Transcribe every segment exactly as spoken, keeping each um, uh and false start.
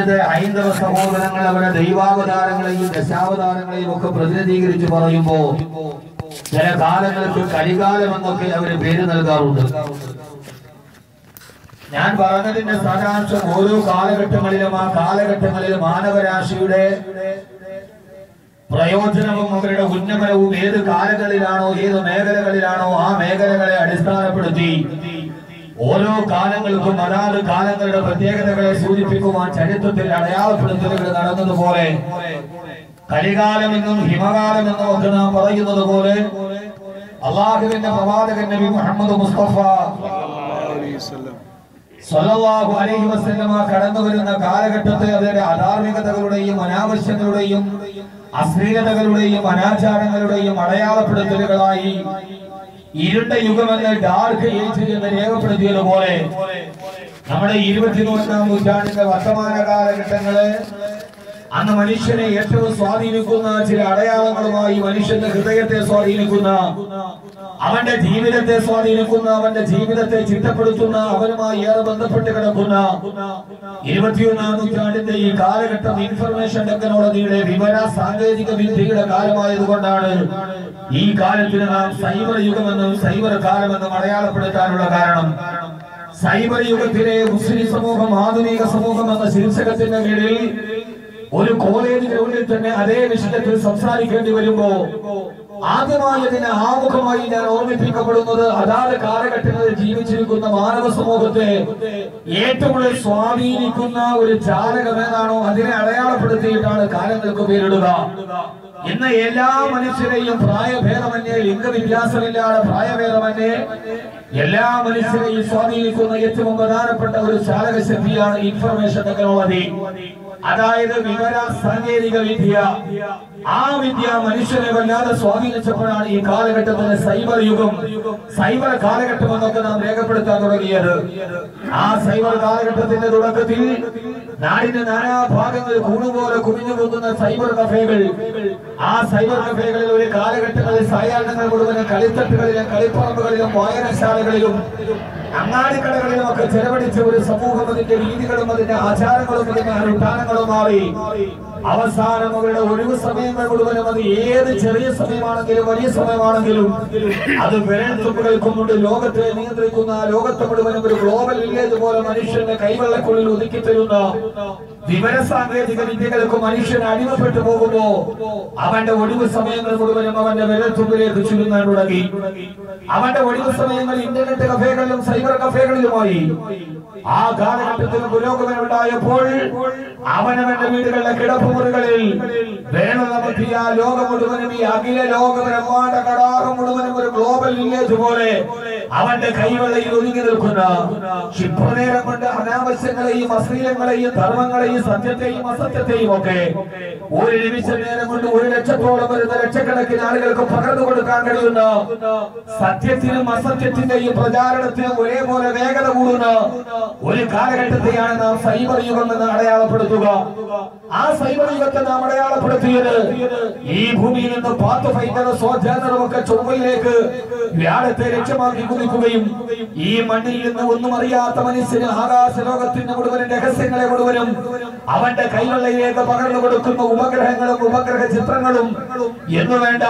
ഇന്നത്തെ ഹൈന്ദവ സഹോദരങ്ങൾ അവരുടെ ദൈവാവതാരങ്ങളെയും ദശാവതാരങ്ങളെയും ഒക്കെ പ്രതിനിധീകരിച്ച് പറയുമ്പോ ചില കാലങ്ങൾക്ക് കരികാലം എന്നൊക്കെ അവര് പേര് നൽകാറുണ്ട്. ഞാൻ പറഞ്ഞതിന്റെ സാരാംശം ഓരോ കാലഘട്ടങ്ങളിലും ആ കാലഘട്ടങ്ങളിൽ മാനവരാശിയുടെ പ്രയോജനവും അവരുടെ ഉന്നമനവും ഏത് കാലങ്ങളിലാണോ ഏത് മേഖലകളിലാണോ ആ മേഖലകളെ അടിസ്ഥാനപ്പെടുത്തി ഓരോ കാലങ്ങൾക്കും അതാത് കാലങ്ങളുടെ പ്രത്യേകതകളെ സൂചിപ്പിക്കുവാൻ ചരിത്രത്തിൽ അടയാളപ്പെടുത്തലുകൾ നടന്നതുപോലെ കരികാലമെന്നും ഹിമകാലമെന്നും ഒക്കെ നാം പറയുന്നത് പോലെ അള്ളാഹുവിന്റെ പ്രവാചകൻ നബി മുഹമ്മദ് മുസ്തഫ സ്വല്ലല്ലാഹു അലൈഹി വസല്ലമ കടന്നു വരുന്ന കാലഘട്ടത്തെ അതിന്റെ അധാർമികതകളുടെയും അനാവശ്യങ്ങളുടെയും അശ്ലീലതകളുടെയും അനാചാരങ്ങളുടെയും അടയാളപ്പെടുത്തലുകളായി ഇരുണ്ട യുഗമെന്ന് ഡാർക്ക് ഏജ് എന്ന് രേഖപ്പെടുത്തിയതുപോലെ നമ്മുടെ ഇരുപത്തിമൂന്നാം നൂറ്റാണ്ടിന്റെ വർത്തമാന കാലഘട്ടങ്ങള് അന്ന് മനുഷ്യനെ ഏറ്റവും സ്വാധീനിക്കുന്ന ചില അടയാളങ്ങളുമായി മനുഷ്യന്റെ ഹൃദയത്തെ സ്വാധീനിക്കുന്ന അവന്റെ ജീവിതത്തെ സ്വാധീനിക്കുന്ന അവന്റെ ജീവിതത്തെ ചിട്ടപ്പെടുത്തുന്ന അവനുമായി ഏറെ ബന്ധപ്പെട്ട് കിടക്കുന്ന ഇരുപത്തിയൊന്നാം നൂറ്റാണ്ടിന്റെ ഈ കാലഘട്ടം ഇൻഫർമേഷൻ ടെക്നോളജിയുടെ വിവര സാങ്കേതിക വിദ്യയുടെ കാലമായതുകൊണ്ടാണ് ഈ കാലത്തിന് നാം സൈബർ യുഗമെന്നും സൈബർ കാലമെന്നും അടയാളപ്പെടുത്താനുള്ള കാരണം. സൈബർ യുഗത്തിലെ മുസ്ലിം സമൂഹം ആധുനിക സമൂഹം എന്ന ശീർഷകത്തിന്റെ കീഴിൽ ഒരു കോളേജ് ഗ്രൗണ്ടിൽ തന്നെ അതേ വിഷയത്തിൽ സംസാരിക്കേണ്ടി വരുമ്പോ ആദ്യമായി അതിനെ ആമുഖമായി ഞാൻ ഓർമ്മിപ്പിക്കപ്പെടുന്നത് അതാത് കാലഘട്ടങ്ങളിൽ ജീവിച്ചിരിക്കുന്ന മാനവ സമൂഹത്തെ ഏറ്റവും കൂടുതൽ സ്വാധീനിക്കുന്ന ഒരു ജാലകം ഏതാണോ അതിനെ അടയാളപ്പെടുത്തിയിട്ടാണ് കാലങ്ങൾക്ക് പേരിടുക. ഇന്ന് എല്ലാ മനുഷ്യരെയും പ്രായഭേദമന്യേ ലിംഗവ്യത്യാസമില്ലാതെ പ്രായഭേദമന്യേ എല്ലാ മനുഷ്യരെയും സ്വാധീനിക്കുന്ന ഏറ്റവും പ്രധാനപ്പെട്ട ഒരു ചാലകശക്തിയാണ് ഇൻഫർമേഷൻ ടെക്നോളജി. അതായത് വിവര സാങ്കേതിക വിദ്യ. ആ വിദ്യ മനുഷ്യനെ വല്ലാതെ സ്വാധീനിച്ചപ്പോഴാണ് ഈ കാലഘട്ടത്തിന് സൈബർ യുഗം സൈബർ കാലഘട്ടം എന്നൊക്കെ നാം രേഖപ്പെടുത്താൻ തുടങ്ങിയത്. ആ സൈബർ കാലഘട്ടത്തിന്റെ തുടക്കത്തിൽ നാടിന്റെ നാനാഭാഗങ്ങളിൽ കൂടുപോലെ കുമിഞ്ഞു പോകുന്ന സൈബർ കഫേകൾ. ആ സൈബർ കഫേകളിൽ ഒരു കാലഘട്ടങ്ങളിൽ സായാഹ്നങ്ങൾ മുഴുവനും കളിത്തട്ടുകളിലും കളിപ്പറമ്പുകളിലും വായനശാലകളിലും അങ്ങാടിക്കടകളിലും ഒക്കെ ചെലവഴിച്ച ഒരു സമൂഹം അതിന്റെ രീതികളും അതിന്റെ ആചാരങ്ങളും അതിന്റെ അനുഷ്ഠാനങ്ങളും മാറി അവസാനം അവരുടെ ഒഴിവ് സമയങ്ങൾ മുഴുവനും അത് ഏത് ചെറിയ സമയമാണെങ്കിലും വലിയ സമയമാണെങ്കിലും അത് വിരൽത്തുമ്പുകൾക്കുന്നുണ്ട് ലോകത്തെ നിയന്ത്രിക്കുന്ന ലോകത്തെ മുഴുവനും ഒരു ഗ്ലോബൽ വില്ലേജ് പോലെ മനുഷ്യന്റെ കൈവെള്ളക്കുള്ളിൽ ഒതുക്കി തരുന്ന വിവര സാങ്കേതിക വിദ്യകൾക്ക് മനുഷ്യൻ അടിമപ്പെട്ടു പോകുമ്പോ അവന്റെ ഒഴിവ് സമയങ്ങൾ മുഴുവനും അവന്റെ വിരൽത്തുമ്പിലേക്ക് ചുരുങ്ങാൻ തുടങ്ങി. അവന്റെ ഒഴിവ് സമയങ്ങൾ ഇന്റർനെറ്റ് കഫേകളിലും സൈബർ കഫേകളിലുമായി. ആ കാലഘട്ടത്തിൽ പുരോഗമനം ഉണ്ടായപ്പോൾ അവനവന്റെ വീടുകളിലെ കിടപ്പുമുറികളിൽ വേണമധ്യ ലോകം മുഴുവനും ഈ അഖില ലോക ബ്രഹ്മാണ്ഡ കടാഹം മുഴുവനും ഒരു ഗ്ലോബൽ വില്ലേജ് പോലെ അവന്റെ കൈവെള്ളയിൽ ഒതുങ്ങി നിൽക്കുന്ന ക്ഷിപ്രനേരം കൊണ്ട് അനാവശ്യങ്ങളെയും അശ്ലീലങ്ങളെയും ധർമ്മങ്ങളെയും സത്യത്തെയും അസത്യത്തെയും ഒക്കെ ഒരു നിമിഷ നേരം കൊണ്ട് ഒരു ലക്ഷത്തോളം വരുന്ന ലക്ഷക്കണക്കിന് ആളുകൾക്ക് പകർന്നു കൊടുക്കാൻ കഴിയുന്ന സത്യത്തിനും അസത്യത്തിന്റെയും പ്രചാരണത്തിനും ഒരേപോലെ വേഗത കൂടുന്ന ഒരു കാലഘട്ടത്തെയാണ് നാം സൈബർ യുഗം എന്ന് അടയാളപ്പെടുത്തുക. ആ സൈബർ യുഗത്തെ നാം അടയാളപ്പെടുത്തിയത് ഈ ഭൂമിയിൽ നിന്ന് പാത്ത് ഫൈറ്ററും സോജാനറും ഒക്കെ ചൊവ്വയിലേക്ക് വ്യാഴത്തെ ലക്ഷ്യമാക്കി കുതിക്കുകയും ഈ മണ്ണിൽ നിന്ന് ഒന്നും അറിയാത്ത മനുഷ്യന് ആകാശ ലോകത്തിന്റെ മുഴുവനും രഹസ്യങ്ങളെ മുഴുവനും അവന്റെ കൈവെള്ളയിലേക്ക് പകർന്നു കൊടുക്കുന്ന ഉപഗ്രഹങ്ങളും ഉപഗ്രഹ ചിത്രങ്ങളും എന്നു വേണ്ട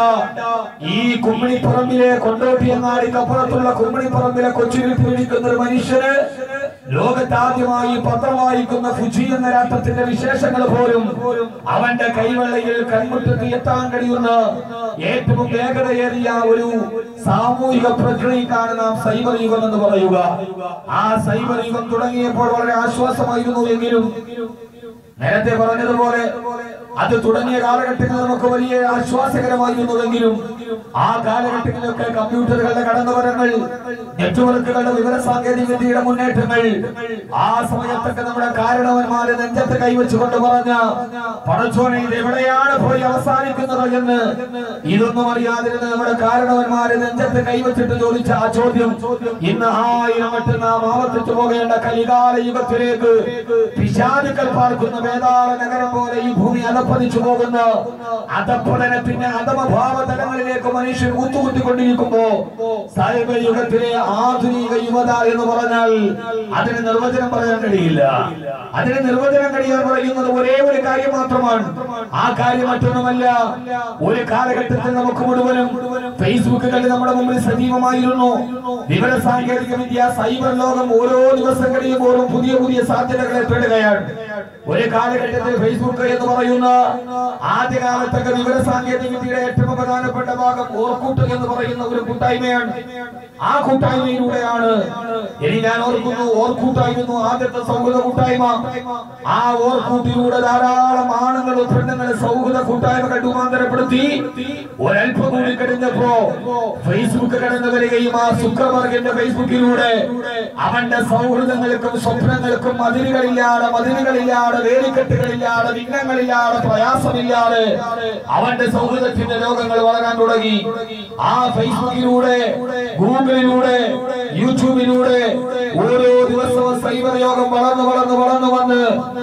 ഈ കുമ്മിണിപ്പറമ്പിലെ കൊണ്ടോട്ടിയങ്ങാടിക്കപ്പുറത്തുള്ള കുമ്മിണിപ്പറമ്പിലെ കൊച്ചുരുത്തി പിടിക്കുന്ന ഒരു മനുഷ്യന് ലോകത്താദ്യമായി പത്രം വായിക്കുന്ന ഫുജി എന്ന രാഷ്ട്രത്തിന്റെ വിശേഷങ്ങൾ പോലും അവന്റെ കൈവെള്ളയിൽ കൺമുറ്റത്ത് എത്താൻ കഴിയുന്ന ഏറ്റവും വേഗതയേറിയ ഒരു സാമൂഹിക പ്രക്രിയക്കാണ് നാം സൈബർ യുഗം എന്ന് പറയുക. ആ സൈബർ യുഗം തുടങ്ങിയപ്പോൾ വളരെ ആശ്വാസമായിരുന്നു എങ്കിലും നേരത്തെ പറഞ്ഞതുപോലെ അത് തുടങ്ങിയ കാലഘട്ടത്തിൽ നമുക്ക് വലിയ ആശ്വാസകരമായിരുന്നുവെങ്കിലും ആ കാലഘട്ടങ്ങളിലൊക്കെ കമ്പ്യൂട്ടറുകളുടെ കടന്നുവരങ്ങൾ, നെറ്റ്വർക്കുകളുടെ വിവര സാങ്കേതിക വിദ്യയുടെ മുന്നേറ്റങ്ങൾ, ആ സമയത്തൊക്കെ നമ്മുടെ കാരണവന്മാര് നെഞ്ചത്ത് കൈവച്ചുകൊണ്ട് പറഞ്ഞ പടച്ചോനെ ഇത് എവിടെയാണ് പോയി അവസാനിക്കുന്നത് എന്ന് ഇതൊന്നും അറിയാതിരുന്ന നമ്മുടെ കാരണവന്മാര് നെഞ്ചത്ത് കൈവച്ചിട്ട് ചോദിച്ച ആ ചോദ്യം ഇന്ന് ആയിരം വട്ടം നാം ആവർത്തിച്ചു പോകേണ്ട കലികാല യുഗത്തിലേക്ക് പിശാചുക്കൾ പാർക്കുന്ന വേതാള നഗരം പോലെ ഈ ഭൂമി പതിച്ചു പോകുന്ന അധപ്പതനത്തിന്റെ അധമഭാവ തലങ്ങളിലേക്ക് മനുഷ്യൻ ഊത്തുകുത്തിക്കൊണ്ടിരിക്കുമ്പോ സൈബർ യുഗത്തിലെ ആധുനിക യുവത എന്ന് പറഞ്ഞാൽ അതിന് നിർവചനം പറയാൻ കഴിയില്ല. അതിന് നിർവചനം കഴിയാൻ പറയുന്നത് ഒരേ ഒരു കാര്യം മാത്രമാണ്. ആ കാര്യം മറ്റൊന്നുമല്ല, ഒരു കാലഘട്ടത്തിൽ നമുക്ക് മുഴുവനും ഫേസ്ബുക്കുകളിൽ നമ്മുടെ മുമ്പിൽ സജീവമായിരുന്നു. വിവര സാങ്കേതിക വിദ്യ, സൈബർ ലോകം ഓരോ ദിവസം കഴിയുമ്പോഴും പുതിയ പുതിയ സാധ്യതകളെ തേടുകയാണ്. ഒരു കാലഘട്ടത്തിൽ ഫേസ്ബുക്ക് എന്ന് പറയുന്ന ആദ്യകാലത്തൊക്കെ വിവര സാങ്കേതിക വിദ്യയുടെ ഏറ്റവും പ്രധാനപ്പെട്ട ഭാഗം ഓർക്കൂട്ട് എന്ന് പറയുന്ന ഒരു കൂട്ടായ്മയാണ്. ആ കൂട്ടായ്മയിലൂടെയാണ് ഇനി ഞാൻ ഓർക്കുന്നു ഓർക്കൂട്ടായിരുന്നു ആദ്യത്തെ സൗഹൃദ കൂട്ടായ്മ. ആ ഓർക്കൂട്ടിലൂടെ ധാരാളം ആണുങ്ങളും പെണ്ണുങ്ങളും സൗഹൃദ കൂട്ടായ്മകൾ രൂപാന്തരപ്പെടുത്തി. ഒരൽപ്പം കൂടി കഴിഞ്ഞപ്പോ ഫേസ്ബുക്ക് കടന്നു വരികയും ആ സുക്കർബർഗിന്റെ ഫേസ്ബുക്കിലൂടെ അവന്റെ സൗഹൃദങ്ങൾക്കും സ്വപ്നങ്ങൾക്കും മതിലുകളില്ലാതെ മതിലുകളില്ലാതെ വേലിക്കെട്ടുകളില്ലാതെ വിഘ്നങ്ങളില്ലാതെ പ്രയാസമില്ലാതെ അവന്റെ സൗഹൃദത്തിന്റെ ലോകങ്ങൾ വളരാൻ തുടങ്ങി. ആ ഫേസ്ബുക്കിലൂടെ, ഗൂഗിളിലൂടെ, യൂട്യൂബിലൂടെ ഓരോ ദിവസവും സൈബർ യോഗം വളർന്നു വളർന്നു വളർന്നു വന്ന്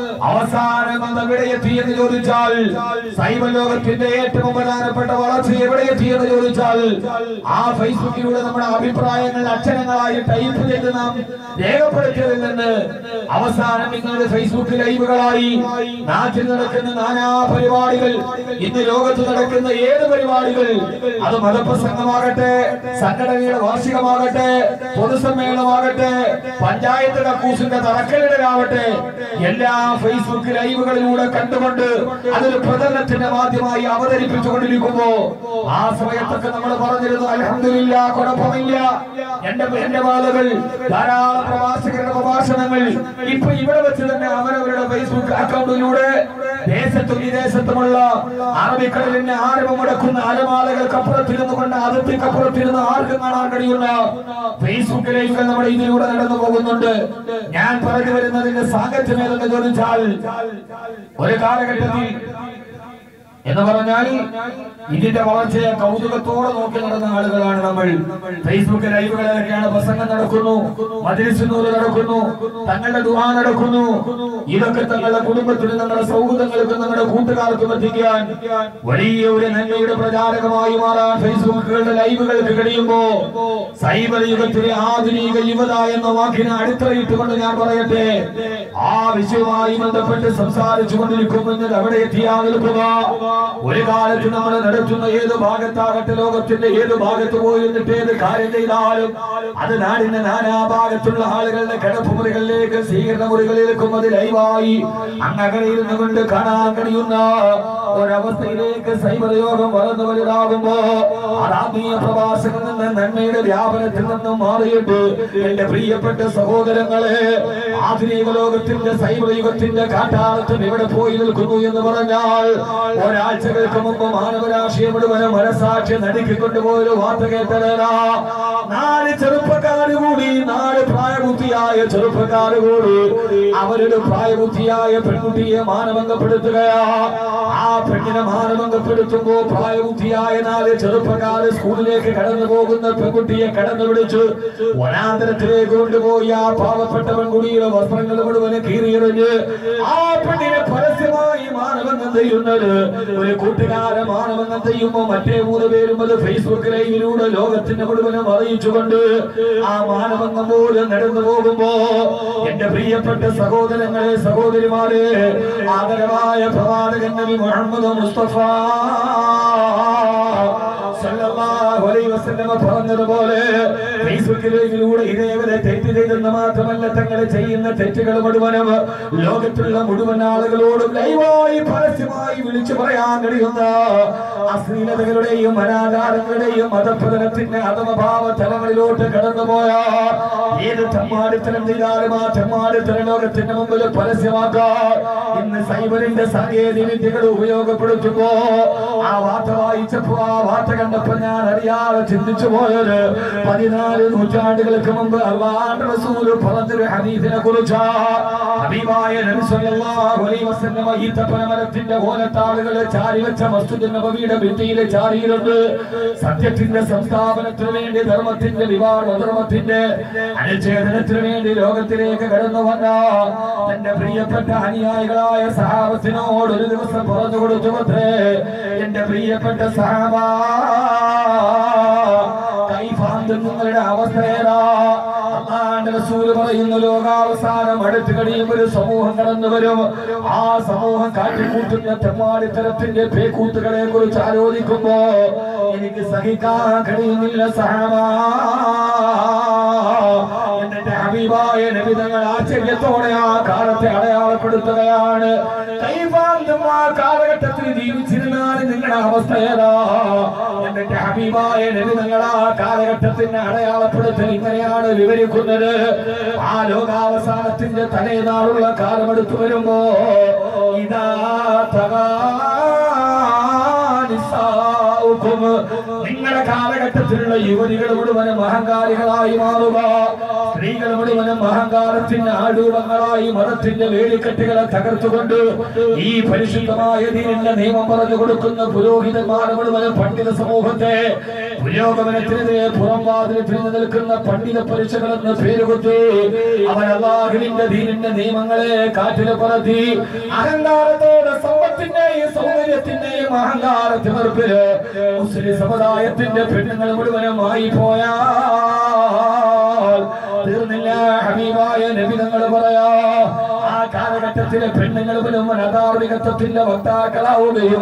അവസാനം അത് എവിടെയെത്തി എന്ന് ചോദിച്ചാൽ, സൈബർ ലോകത്തിന്റെ ഏറ്റവും പ്രധാനപ്പെട്ട വളർച്ച എവിടെയെത്തിയെന്ന് ചോദിച്ചാൽ, ആ ഫേസ്ബുക്കിലൂടെ നമ്മുടെ അഭിപ്രായങ്ങൾ അക്ഷരങ്ങളായി ടൈപ്പ് ചെയ്ത് നാം രേഖപ്പെടുത്തിയതിൽ നിന്ന് അവസാനം ഇങ്ങനെ ഫേസ്ബുക്ക് ലൈവുകളായി നാട്ടിൽ നടക്കുന്ന നാനാ പരിപാടികൾ, ഇന്ന് ലോകത്ത് നടക്കുന്ന ഏത് പരിപാടികൾ, അത് മതപ്രസംഗമാകട്ടെ, സംഘടനയുടെ വാർഷികമാകട്ടെ, പൊതുസമ്മേളനമാകട്ടെ, പഞ്ചായത്ത് കക്കൂസിന്റെ തറക്കല്ലിടലാവട്ടെ, എല്ലാ ഫേസ്ബുക്ക് ലൈവുകളിലൂടെ കണ്ടുകൊണ്ട് അതൊരു പ്രചരണത്തിന്റെ മാധ്യമമായി അവതരിപ്പിച്ചുകൊണ്ടിരിക്കുമ്പോ ആ സമയത്തൊക്കെ നമ്മൾ പറഞ്ഞിരുന്നു, അൽഹംദുലില്ലാഹ്, കുഴപ്പമില്ല, എന്റെ എന്റെ വാളുകൾ ധാരാളം പ്രവാസികളുടെ പ്രഭാഷണങ്ങൾ ഇപ്പൊ ഇവിടെ വെച്ച് തന്നെ അവരവരുടെ ഫേസ്ബുക്ക് അക്കൗണ്ടിലൂടെ ദേശത്തും വിദേശത്തുമുള്ള അറബിക്കടലിന്റെ ആരവം മുടക്കുന്ന അലമാലകൾക്കപ്പുറത്തിരുന്നു കൊണ്ട് അതിർത്തിക്കപ്പുറത്തിരുന്ന് ആർക്കും കാണാൻ കഴിയുന്ന ഫേസ്ബുക്ക് ലൈവുകൾ നമ്മുടെ ഇതിലൂടെ നടന്നു പോകുന്നുണ്ട്. ഞാൻ പറഞ്ഞു വരുന്നതിന്റെ സാങ്കത്യം ഏതെന്ന് ചോദിച്ചാൽ, ഒരു കാലഘട്ടത്തിൽ എന്ന് പറഞ്ഞാൽ ഇതിന്റെ വളർച്ചയെ കൗതുകത്തോടെ നോക്കി നടന്ന ആളുകളാണ് നമ്മൾ. ഫേസ്ബുക്ക് ലൈവുകളിലൊക്കെയാണ് പ്രസംഗം നടക്കുന്നു, മജ്‌ലിസ് നൂറ് നടക്കുന്നു, തങ്ങളുടെ ദുആ നടക്കുന്നു. ഇതൊക്കെ തങ്ങളുടെ കുടുംബത്തിന്, നമ്മുടെ സൗഹൃദങ്ങൾക്കും നമ്മുടെ കൂട്ടുകാർക്കും എത്തിക്കാൻ വലിയ ഒരു നന്മയുടെ പ്രചാരകമായി മാറാൻ ഫേസ്ബുക്കുകളുടെ ലൈവുകൾക്ക് കഴിയുമ്പോ സൈബർ യുഗത്തിലെ ആധുനിക യുവത എന്ന വാക്കിനെ അടിത്തറയിട്ടുകൊണ്ട് ഞാൻ പറയട്ടെ, ആ വിഷയവുമായി ബന്ധപ്പെട്ട് സംസാരിച്ചു കൊണ്ടിരിക്കുമെന്നത് അവിടെ എത്തിയാൽ നിൽക്കുക. ഒരു കാലത്ത് നമ്മൾ നടത്തുന്ന ഏത് ഭാഗത്താകട്ടെ, ലോകത്തിന്റെ ഏത് ഭാഗത്ത് പോയിരുന്നിട്ട് ഏത് കാര്യം ചെയ്താലും അത് നാടിന്റെ നാനാ ഭാഗത്തുള്ള ആളുകളുടെ കിടപ്പുമുറികളിലേക്ക്, സ്വീകരണ മുറികളിലേക്കും അത് ലൈവായി അങ്ങകരയിരുന്നു കൊണ്ട് കാണാൻ കഴിയുന്ന ഒരവസ്ഥയിലേക്ക് സൈബർ യോഗം വളർന്നു വലുതാകുമ്പോ ആത്മീയ പ്രഭാഷകൻ നിന്ന് നന്മയുടെ വ്യാപനത്തിൽ നിന്നും മാറിയിട്ട് എന്റെ പ്രിയപ്പെട്ട സഹോദരങ്ങളെ, ആധുനിക ലോകത്തിന്റെ സൈബർ യുഗത്തിന്റെ കാട്ടാളത്തും ഇവിടെ പോയി നിൽക്കുന്നു എന്ന് പറഞ്ഞാൽ, ഒരാഴ്ചകൾക്ക് മുമ്പ് മാനവരാശിയെ മുഴുവനും മനസാക്ഷി നടുക്കിക്കൊണ്ടുപോയൊരു വാർത്ത കേട്ടതാ. നാല് ചെറുപ്പക്കാർ കൂടി, നാല് പ്രായബുദ്ധിയായ ചെറുപ്പക്കാർ കൂടി അവരുടെ പ്രായബുദ്ധിയായ പെൺകുട്ടിയെ മാനഭംഗപ്പെടുത്തുകയാ. ആ പെണ്ണിനെ മാനഭംഗപ്പെടുത്തുമ്പോ പ്രായബുദ്ധിയായ നാല് ചെറുപ്പക്കാർ സ്കൂളിലേക്ക് കടന്നു പോകുന്ന പെൺകുട്ടിയെ കടന്നു പിടിച്ചു വനാന്തരത്തിലേക്ക് കൊണ്ടുപോയി ആ പാവപ്പെട്ട പെൺകുട്ടിയുടെ വസ്ത്രങ്ങൾ മുഴുവനും കീറിയെറിഞ്ഞ് ആ പെണ്ണിനെ പരസ്യമായി മാനഭംഗം ചെയ്യുന്നത് ഒരു കൂട്ടുകാരെ മാനഭംഗം ചെയ്യുമ്പോ മറ്റേ മൂന്ന് പേരും അത് ഫേസ്ബുക്ക് ലൈവിലൂടെ ലോകത്തിന്റെ മുഴുവനും അറിയിച്ചുകൊണ്ട് ആ മാനഭംഗം പോലും നടന്നു പോകുമ്പോ എന്റെ പ്രിയപ്പെട്ട സഹോദരങ്ങളെ, സഹോദരിമാരെ, ആദരവായ പ്രവാചകൻ നബി മുഹമ്മദ് മുസ്തഫ സല്ലല്ലാഹു അലൈഹി വസല്ലം പറഞ്ഞതുപോലെ ഫേസ്ബുക്കിലൂടെ ഇതേവരെ തെറ്റ് ചെയ്തെന്ന് മാത്രമല്ല, തങ്ങൾ ചെയ്യുന്ന തെറ്റുകൾ മുഴുവനും ലോകത്തുള്ള മുഴുവൻ ആളുകളോടും ലൈവായി പരസ്യമായി വിളിച്ചു പറയാൻ കഴിയുന്ന അശ്ലീലതകളുടെയും അനാചാരങ്ങളുടെയും മതപതനത്തിന്റെ അധമഭാവ തലങ്ങളിലോട്ട് കടന്നുപോയ ഏത് തെമ്മാടിത്തരം ചെയ്താലും ആ തെമ്മാടിത്തരം ലോകത്തിന്റെ മുമ്പിൽ പരസ്യമാക്കാൻ ഇന്ന് സൈബറിന്റെ സാങ്കേതിക വിദ്യകൾ ഉപയോഗപ്പെടുത്തുമ്പോ ആ വാർത്ത വായിച്ചപ്പോ, ആ വാർത്ത കണ്ടപ്പോ ഞാൻ അറിയാതെ ചിന്തിച്ചു പോയത്, പതിനാല് പതിനാല് നൂറ്റാണ്ടുകൾക്ക് മുമ്പ് അല്ലാഹുവിന്റെ റസൂൽ പറഞ്ഞൊരു ഹദീസിനെ കുറിച്ച് ഹബീബായ നബി സല്ലല്ലാഹു അലൈഹി വസല്ലം ഈത്തപ്പന മരത്തിന്റെ ഓലത്താളുകൾ ചാരി വെച്ച മസ്ജിദ് നബവിയുടെ ഭിത്തിയിൽ ചാരിയിട്ടുണ്ട്. സത്യത്തിന്റെ സംസ്ഥാപനത്തിന് വേണ്ടി, ധർമ്മത്തിന്റെ വിവാഹധർമ്മത്തിന്റെ അനുച്ഛേദനത്തിന് വേണ്ടി ലോകത്തിലേക്ക് കടന്നു വന്ന തന്റെ പ്രിയപ്പെട്ട അനുയായികളായ സഹാബത്തിനോട് ഒരു ദിവസം പറഞ്ഞു കൊടുത്തു അത്രേ, എന്റെ പ്രിയപ്പെട്ട സഹാബ, നിങ്ങളുടെ അവസ്ഥ ഏതാ? അല്ലാഹുവിന്റെ റസൂൽ പറയുന്നു, ലോകാവസാനം അടുത്ത് കഴിയുമ്പോൾ ഒരു സമൂഹം കടന്നു വരും. ആ സമൂഹം കാട്ടിക്കൂട്ടുന്ന തെമ്മാടിത്തരത്തിന്റെ പേക്കൂത്തുകളെ കുറിച്ച് ആലോചിക്കുമ്പോ എനിക്ക് സഹിക്കാൻ കഴിയുന്നില്ല സഹാബാ. എന്നിട്ട് ഹബീബായ നബി തങ്ങൾ ആശ്ചര്യത്തോടെ ആ കാലത്തെ അടയാളപ്പെടുത്തുകയാണ്. കൈവാന്തും ആ കാലഘട്ടത്തിൽ ജീവിച്ചിരുന്നാൽ നിങ്ങളുടെ അവസ്ഥ ഏതാ? എന്നിട്ട് ഹബീബായ നബി തങ്ങൾ ആ കാലഘട്ടത്തിന്റെ അടയാളപ്പെടുത്തൽ ഇങ്ങനെയാണ് വിവരിക്കുന്നത്. ആ ലോകാവസാനത്തിന്റെ തലേനാളുള്ള കാലമെടുത്തു വരുമ്പോ ഇതാ തകാ നിങ്ങളുടെ കാലഘട്ടത്തിലുള്ള യുവതികൾ മുഴുവനും അഹങ്കാരികളായി മാറുക, സ്ത്രീകൾ മുഴുവനും അഹങ്കാരത്തിന്റെ ആടൂപങ്ങളായി മതത്തിന്റെ വേലിക്കെട്ടുകളെ തകർത്തുകൊണ്ട് ഈ പരിശുദ്ധമായ ദീനിന്റെ നിയമം പറഞ്ഞു കൊടുക്കുന്ന പുരോഹിതന്മാർ മുഴുവനും പണ്ഡിത സമൂഹത്തെ പുരോഗമനത്തിനെതിരെ പുറംവാതിൽ തിരിഞ്ഞു നിൽക്കുന്ന പണ്ഡിത പരീക്ഷകൾ എന്ന് പേരുകൊത്തി അവർ അല്ലാഹുവിന്റെ ദീനിന്റെ നിയമങ്ങളെ കാറ്റിൽ പറത്തി അഹങ്കാരത്തോടെ സമ്പത്തിന്റെയും സൗകര്യത്തിന്റെയും അഹങ്കാര തിമിർപ്പില് മുസ്ലിം സമുദായത്തിന്റെ പെണ്ണുങ്ങൾ മുഴുവനുമായി പോയാൽ തീർന്നില്ല. ഹബീബായ നബി തങ്ങൾ പറയാ, ആ കാലഘട്ടത്തിലെ പെണ്ണുങ്ങൾ മുഴുവൻ അധാർമികത്വത്തിന്റെ വക്താക്കളാവുകയും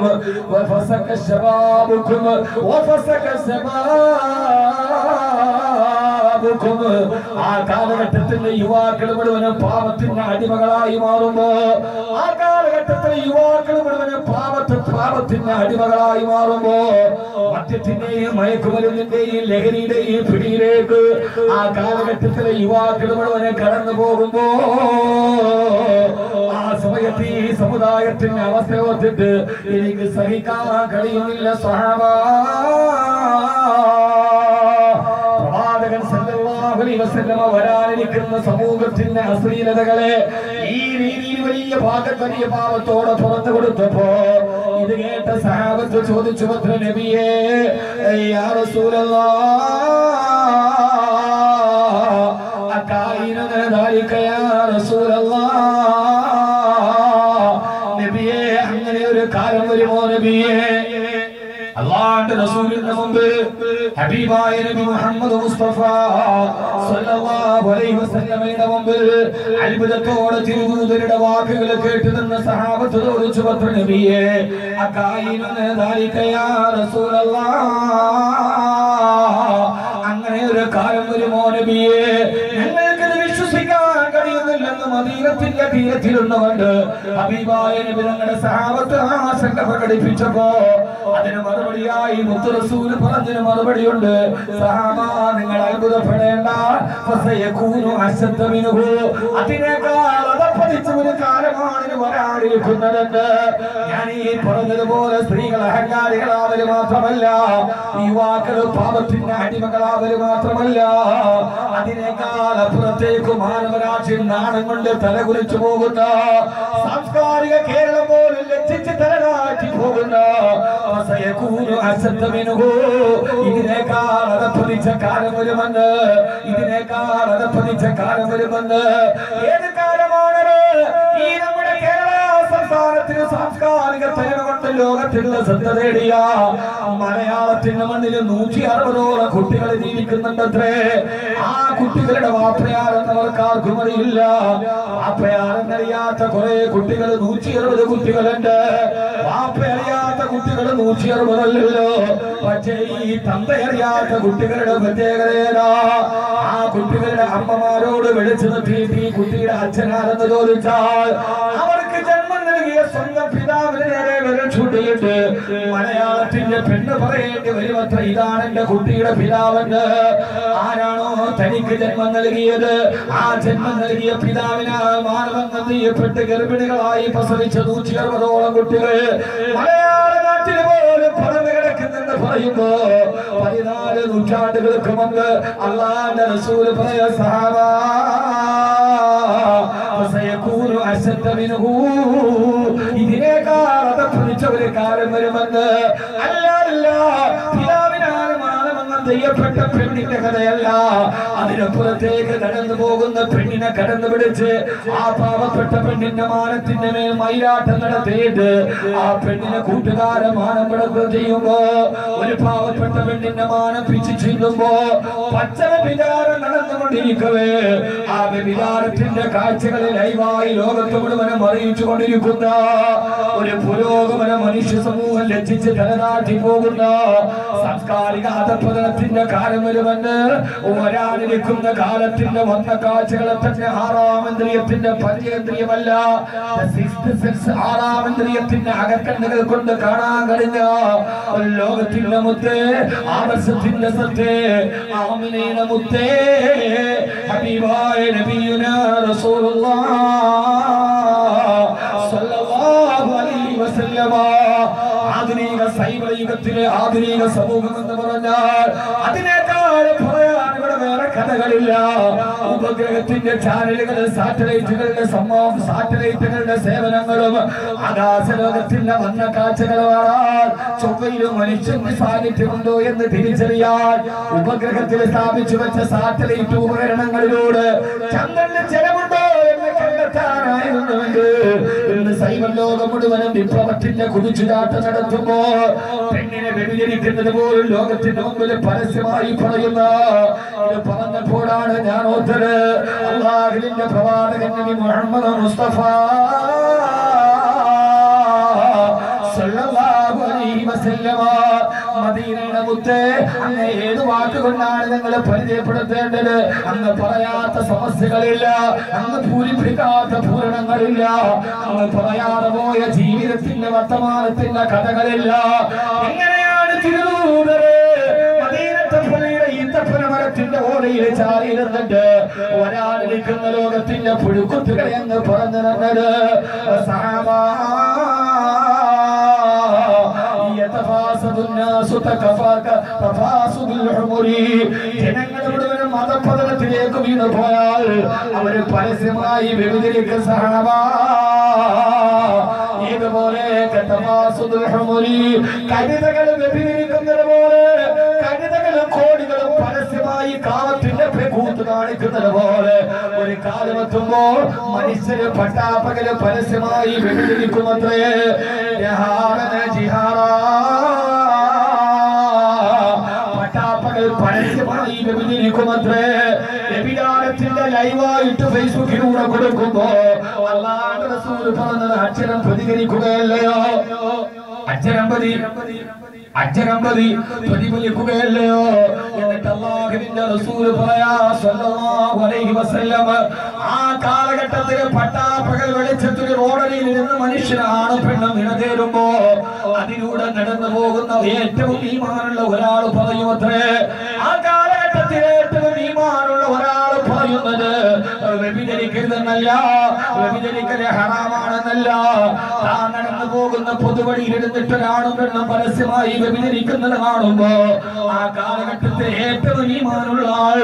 ആ കാലഘട്ടത്തിന്റെ യുവാക്കൾ മുഴുവനും പാപത്തിന്റെ അടിമകളായി മാറുമ്പോ ആ കാലഘട്ടത്തിലെ യുവാക്കൾ മുഴുവനും പാപത്തെ പാപത്തിന്റെ അടിമകളായി മാറുമ്പോ മദ്യത്തിന്റെയും മയക്കുമരുന്നിന്റെയും ലഹരിയുടെയും പിടിയിലേക്ക് ആ കാലഘട്ടത്തിലെ യുവാക്കൾ മുഴുവനെ കടന്നു പോകുമ്പോ ആ സമയത്ത് ഈ സമുദായത്തിന്റെ അവസ്ഥ ഓർത്തിട്ട് എനിക്ക് സഹിക്കാൻ കഴിയുന്നില്ല സഹാബാ. പ്രവാചകൻ സല്ലല്ലാഹു അലൈഹി വസല്ലം വരാനിരിക്കുന്ന സമൂഹത്തിന്റെ അശ്ലീലതകളെ ഈ രീതിയിൽ വലിയ ഭാഗം വലിയ പാവത്തോടെ തുറന്നു കൊടുത്തപ്പോ ഇത് കേട്ട സഹാബത്ത് ചോദിച്ചു, പത്ര നബിയേ യാ റസൂലല്ലാഹ് അകായിന ദാലിക യാ റസൂലല്ലാഹ്, നബിയേ അങ്ങനെ ഒരു കാലം വരുമോ നബിയേ? അല്ലാഹുവിന്റെ റസൂലിന്റെ മുമ്പ് ഹബീബായ നബി മുഹമ്മദ് മുസ്തഫ സല്ലല്ലാഹു അലൈഹി വസല്ലമയുടെ മുമ്പിൽ അത്ഭുതത്തോടെ തിരുദൂതരുടെ വാക്കുകൾ കേട്ടു നിന്ന സഹാബത്ത് ചോദിച്ചു, പത്ര നബിയേ അകായിന ദാലിക യാ റസൂലല്ലാഹ്, അങ്ങനെ ഒരു കാലം വരുമോ നബിയേ? ഞങ്ങൾക്കത് വിശ്വസിക്കാൻ കഴിയുന്നില്ലെന്ന് മദീനത്തിന്റെ തീരത്തിലുള്ളവണ്ട് ഹബീബായ നബി തങ്ങളുടെ സഹാബത്ത് ആശങ്ക പ്രകടിപ്പിച്ചപ്പോ അതിന് മറുപടിയായി മുത്ത് റസൂൽ പറഞ്ഞതിന് മറുപടിയുണ്ട്, സഹാബാ നിങ്ങൾ അത്ഭുതപ്പെടേണ്ട, അതിനേക്കാൾ അതപ്പതിച്ച ഒരു കാലമാണ് വരാനിരിക്കുന്നതെന്ന്. ഞാൻ ഈ പറഞ്ഞതുപോലെ സ്ത്രീകൾ അഹങ്കാരികളാവല് മാത്രമല്ല, യുവാക്കൾ പാപത്തിന്റെ അടിമകളാവല് മാത്രമല്ല, അതിനേക്കാൾ അപ്പുറത്തേക്ക് മാനവരാശി നാണം കൊണ്ട് തലകുലിച്ചു പോകുന്ന, സാംസ്കാരിക കേരളം പോലും ലജ്ജിച്ച് തലകാറ്റി പോകുന്ന, ഇതിനേക്കാൾ അതപ്പതിച്ച കാലം വരുമെന്ന്, ഇതിനേക്കാൾ അതപ്പതിച്ച കാലം വരുമെന്ന്. ഏത് കാലമാണത്? ഈ നമ്മുടെ കേരള സംസ്ഥാനത്തിന് സാംസ്കാരിക തനിമ കൊണ്ട് ലോകത്തിലുള്ള ശ്രദ്ധ നേടിയ മലയാളത്തിന്റെ മണ്ണിൽ നൂറ്റി അറുപതോളം കുട്ടികൾ ജീവിക്കുന്നുണ്ടത്രേ. ആ കുട്ടികളുടെ വാപ്പയാരെന്നവർക്ക് ആർക്കും അറിയില്ല. വാപ്പയാരെന്നറിയാത്ത കുറെ കുട്ടികൾ നൂറ്റി അറുപത് കുട്ടികളുണ്ട്. വാപ്പ അറിയാത്ത കുട്ടികൾ നൂറ്റി അറുപതല്ലോ. പക്ഷേ ഈ തന്തയറിയാത്ത കുട്ടികളുടെ പ്രത്യേകതയേതാ? ആ കുട്ടികളുടെ അമ്മമാരോട് വിളിച്ചു നിർത്തിയിട്ട് ഈ കുട്ടിയുടെ അച്ഛനാരെന്ന് ചോദിച്ചാൽ അവർക്ക് ജന്മം നൽകിയ സ്വന്തം പിതാവിന് നേരെ വിരൽ ചൂണ്ടിയിട്ട് മലയാളത്തിന്റെ പെണ്ണ് പറയേണ്ടി വരുമത്ര, ഇതാണ് എന്റെ കുട്ടിയുടെ പിതാവെന്ന്. ആരാണോ തനിക്ക് ജന്മം നൽകിയത് ആ ജന്മം നൽകിയ പിതാവിനാൽ മാനവങ്ങൾ ചെയ്യപ്പെട്ട് ഗർഭിണികളായി പ്രസവിച്ച നൂറ്റി അറുപതോളം കുട്ടികൾ മലയാള നാട്ടിൽ പോലും പറന്നു കിടക്കുന്നെന്ന് പറയുമ്പോ പതിനാല് നൂറ്റാണ്ടുകൾക്ക് മുമ്പ് അള്ളാന്റെ റസൂൽ പറയാ സഹാബാ സയകൂനു അശദ്ദ മിൻഹു ഇതിനേക്കാൾ അതപ്പതിച്ച ഒരു കാലം വരുമെന്ന്. അല്ല അല്ല പിതാവിനാണ് മാനമെന്ന് ചെയ്യപ്പെട്ട പെണ്ണിന്റെ കഥയല്ല. അതിനപ്പുറത്തേക്ക് കടന്നു പോകുന്ന പെണ്ണിനെ കടന്നു പിടിച്ച് ആ പാവപ്പെട്ട പെണ്ണിന്റെ മാനത്തിന്റെ മേൽ മയിലാട്ടം നടത്തിയിട്ട് ആ പെണ്ണിനെ കൂട്ടുകാരെ മാനം പിടക്കുകയും ചെയ്യുമ്പോ ഒരു പാവപ്പെട്ട പെണ്ണിന്റെ മാനം പിച്ചു ചീന്തുമ്പോ പച്ചന വിചാരം നടന്നുകൊണ്ടിരിക്കവേ ആ വിചാരത്തിന്റെ കാഴ്ചകളിൽ ലൈവായി ലോകത്ത് മുഴുവനും അറിയിച്ചു കൊണ്ടിരിക്കുന്ന ഒരു പുരോഗമന മനുഷ്യ സമൂഹം ലജ്ജിച്ച് തലതാട്ടി പോകുന്ന സാംസ്കാരിക അധപതനത്തിന്റെ കാലം വരുമെന്ന് വരാനിരിക്കുന്ന കാലത്തിന്റെ വന്ന കാഴ്ചകളെ തന്നെ ആറാമേന്ദ്രിയത്തിന്റെ പഞ്ചേന്ദ്രിയമല്ല ആറാമേന്ദ്രിയത്തിന്റെ അകക്കണ്ണുകൾ കൊണ്ട് കാണാൻ കഴിഞ്ഞ ലോകത്തിന്റെ മുത്തേ ആദർശത്തിന്റെ സത്തേ ആമിനയുടെ മുത്തേ ഹബീബായ നബിയുനാ റസൂലുള്ളാഹ് സ്വല്ലല്ലാഹു അലൈഹി വസല്ലമ. ആധുനിക സൈബർ യുഗത്തിലെ ആധുനിക സമൂഹം എന്ന് പറഞ്ഞാൽ അതിനേക്കാൾ പറയാൻ ഇവിടെ വേറെ കഥകളില്ല. ഉപഗ്രഹത്തിന്റെ ചാനലുകൾ, സാറ്റലൈറ്റുകളുടെ സംഭവം, സാറ്റലൈറ്റുകളുടെ സേവനങ്ങളും ആകാശലോകത്തിന്റെ വന്ന കാഴ്ചകളുമാണ്. ചൊവ്വയിലും മനുഷ്യന്റെ സാന്നിധ്യമുണ്ടോ എന്ന് തിരിച്ചറിയാൻ ഉപഗ്രഹത്തിൽ സ്ഥാപിച്ചു വെച്ച സാറ്റലൈറ്റ് ഉപകരണങ്ങളിലൂടെ ചന്ദ്രന്റെ ജലമുണ്ടോ എന്ന് കണ്ടെത്താനായിരുന്നുവെങ്കിൽ ഇന്ന് സൈബർ ലോകം മുഴുവനും വിപ്ലവത്തിന്റെ കുതിച്ചുചാട്ടം നടത്തുമ്പോ പെണ്ണിനെ വ്യഭിചരിക്കുന്നത് പോലും ലോകത്തിന്റെ മുമ്പിൽ പരസ്യമായി പറയുന്ന ഇത് പറഞ്ഞപ്പോഴാണ് ഞാൻ ഓർത്തത് അല്ലാഹുവിന്റെ പ്രവാചകൻ നബി മുഹമ്മദ് മുസ്തഫ സല്ലല്ലാഹു അലൈഹി വസല്ലമ മദീനയുടെ മുത്തേ അങ്ങ് ഏത് വാക്കുകൊണ്ടാണ് നിങ്ങളെ പരിചയപ്പെടുത്തേണ്ടത്? അങ്ങ് പറയാത്ത സമസ്യകളില്ല, അങ്ങ് പൂരിപ്പിക്കാത്ത പൂരണങ്ങളില്ല, അങ്ങ് പറയാതെ പോയ ജീവിതത്തിന്റെ വർത്തമാനത്തിന്റെ കഥകളില്ല. എങ്ങനെയാണ് തിരുദൂതരെ മദീനത്തെ പള്ളിയുടെ ഈത്തപ്പന മരത്തിന്റെ ഓടയിൽ ചാരിയിരുന്നിട്ട് വരാനിരിക്കുന്ന ലോകത്തിന്റെ പുഴുക്കുത്തുകളെ അങ്ങ് പറഞ്ഞു തന്നത്? സഹാബാ ജനങ്ങളുടെ മുഴുവനും മതപതനത്തിലേക്ക് വീണു പോയാൽ അവര് പരസ്യമായി വ്യഭിചരിക്കുന്ന സഹാബാ ഇതുപോലെ കവിതകൾ വ്യഭിചരിക്കുന്നത് പോലെ കവിതകളും കോടികളും പരസ്യമായി കാമത്തിന്റെ കൂത്ത് കാണിക്കുന്നത് പോലെ ഒരു കാലമെത്തുമ്പോ മനുഷ്യര് പട്ടാപ്പകല് പരസ്യമായി വ്യഭിചരിക്കുമത്രേ. പട്ടാപ്പകൽ പരസ്യമായി വ്യഭിചരിക്കുമത്രേ. വ്യഭിചാരത്തിന്റെ ലൈവായിട്ട് ഫേസ്ബുക്കിലൂടെ കൊടുക്കുമ്പോ അല്ലാഹുവിന്റെ റസൂൽ പറഞ്ഞത് അക്ഷരം പ്രതികരിക്കുകയല്ലയോ? അക്ഷരം പ്രതി അക്ഷരം പ്രതി പ്രതിഫലിക്കുകയല്ലയോ? എന്നിട്ട് അല്ലാഹുവിന്റെ റസൂൽ പറയാ സ്വല്ലല്ലാഹു അലൈഹി വസല്ലം ആ കാലഘട്ടത്തിൽ പട്ടാപ്പകൽ വെളിച്ചത്തിൽ റോഡരിയിൽ ഇരുന്ന് മനുഷ്യനാണ് പെണ്ണും ഇണതേരുമ്പോ അതിലൂടെ നടന്നു പോകുന്ന ഏറ്റവും ഈമാനുള്ള ഒരാൾ പറയുമത്രേ, ആ കാലഘട്ടത്തിൽ ഏറ്റവും ഈമാനുള്ള ഒരാൾ പറയുന്നത് വ്യഭിചരിക്കരുതെന്നല്ല, വ്യഭിചരിക്കൽ ഹറാമാണെന്നല്ല, താൻ നടന്നു പോകുന്ന പൊതുവഴിയിൽ ഇരുന്നിട്ടൊരാണും പെണ്ണും പരസ്യമായി വ്യഭിചരിക്കുന്നത് കാണുമ്പോ ആ കാലഘട്ടത്തിൽ ഏറ്റവും ഈമാനുള്ള ആൾ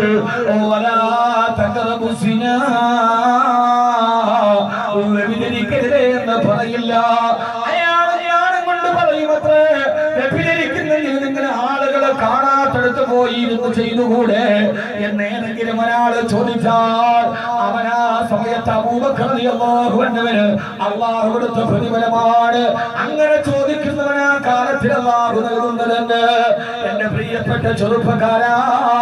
വ്യഭിചരിക്കരുതേ എന്ന് പറയില്ല. അയാള് ജ്ഞാനം കൊണ്ട് പറയുമത്രേ, വ്യഭിചരിക്കുന്നതിൽ നിങ്ങൾ ആളുകളെ കാണാത്തടുത്ത് പോയി ഇരുന്ന് ചെയ്തുകൂടെ എന്നേതെങ്കിലും ഒരാള് ചോദിച്ചാൽ അവനാ സമയത്ത് അബൂബക്കർ റളിയല്ലാഹു അൻഹുവിന് അല്ലാഹു കൊടുത്ത പ്രതിഫലമാണ്. അങ്ങനെ ചോദിക്കുന്നവനാ കാലത്തിൽ അല്ലാഹു നൽകുന്നതെന്ന്. എന്റെ പ്രിയപ്പെട്ട ചെറുപ്പക്കാരാ,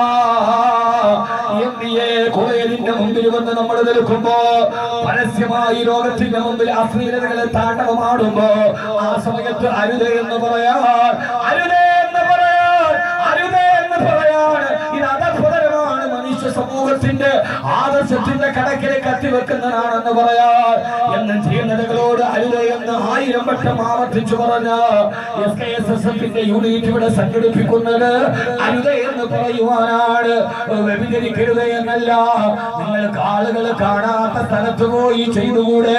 എം ബി എ കോളേജിന്റെ മുമ്പിൽ വന്ന് നമ്മൾ നിൽക്കുമ്പോ പരസ്യമായി ലോകത്തിന്റെ മുമ്പിൽ അശ്ലീലതകളെ താണ്ഡവമാടുമ്പോ ആ സമയത്ത് അരുത് എന്ന് പറയാൻ, അരുതേ എന്ന് പറയാൻ, അരുതേ എന്ന് പറയാൻ ഇത് അധപതനമാണ്, മനുഷ്യ സമൂഹത്തിന്റെ ആദർശത്തിന്റെ കടക്കിലെ കത്തിവെക്കുന്നതാണെന്ന് പറയാൻ എന്ന് ചെയ്യുന്നതകളോട് അരുത് എന്ന് ആയിരം വട്ടം ആവർത്തിച്ചു പറഞ്ഞ എസ് കെ എസ് എസ് എഫിന്റെ യൂണിറ്റ് ഇവിടെ സംഘടിപ്പിക്കുന്നത് അരുത് എന്ന് പറയുവാനാണ്, വ്യഭിചരിക്കരുത് എന്നല്ല. നിങ്ങൾക്ക് ആളുകൾ കാണാത്ത സ്ഥലത്ത് പോയി ചെയ്തുകൂടെ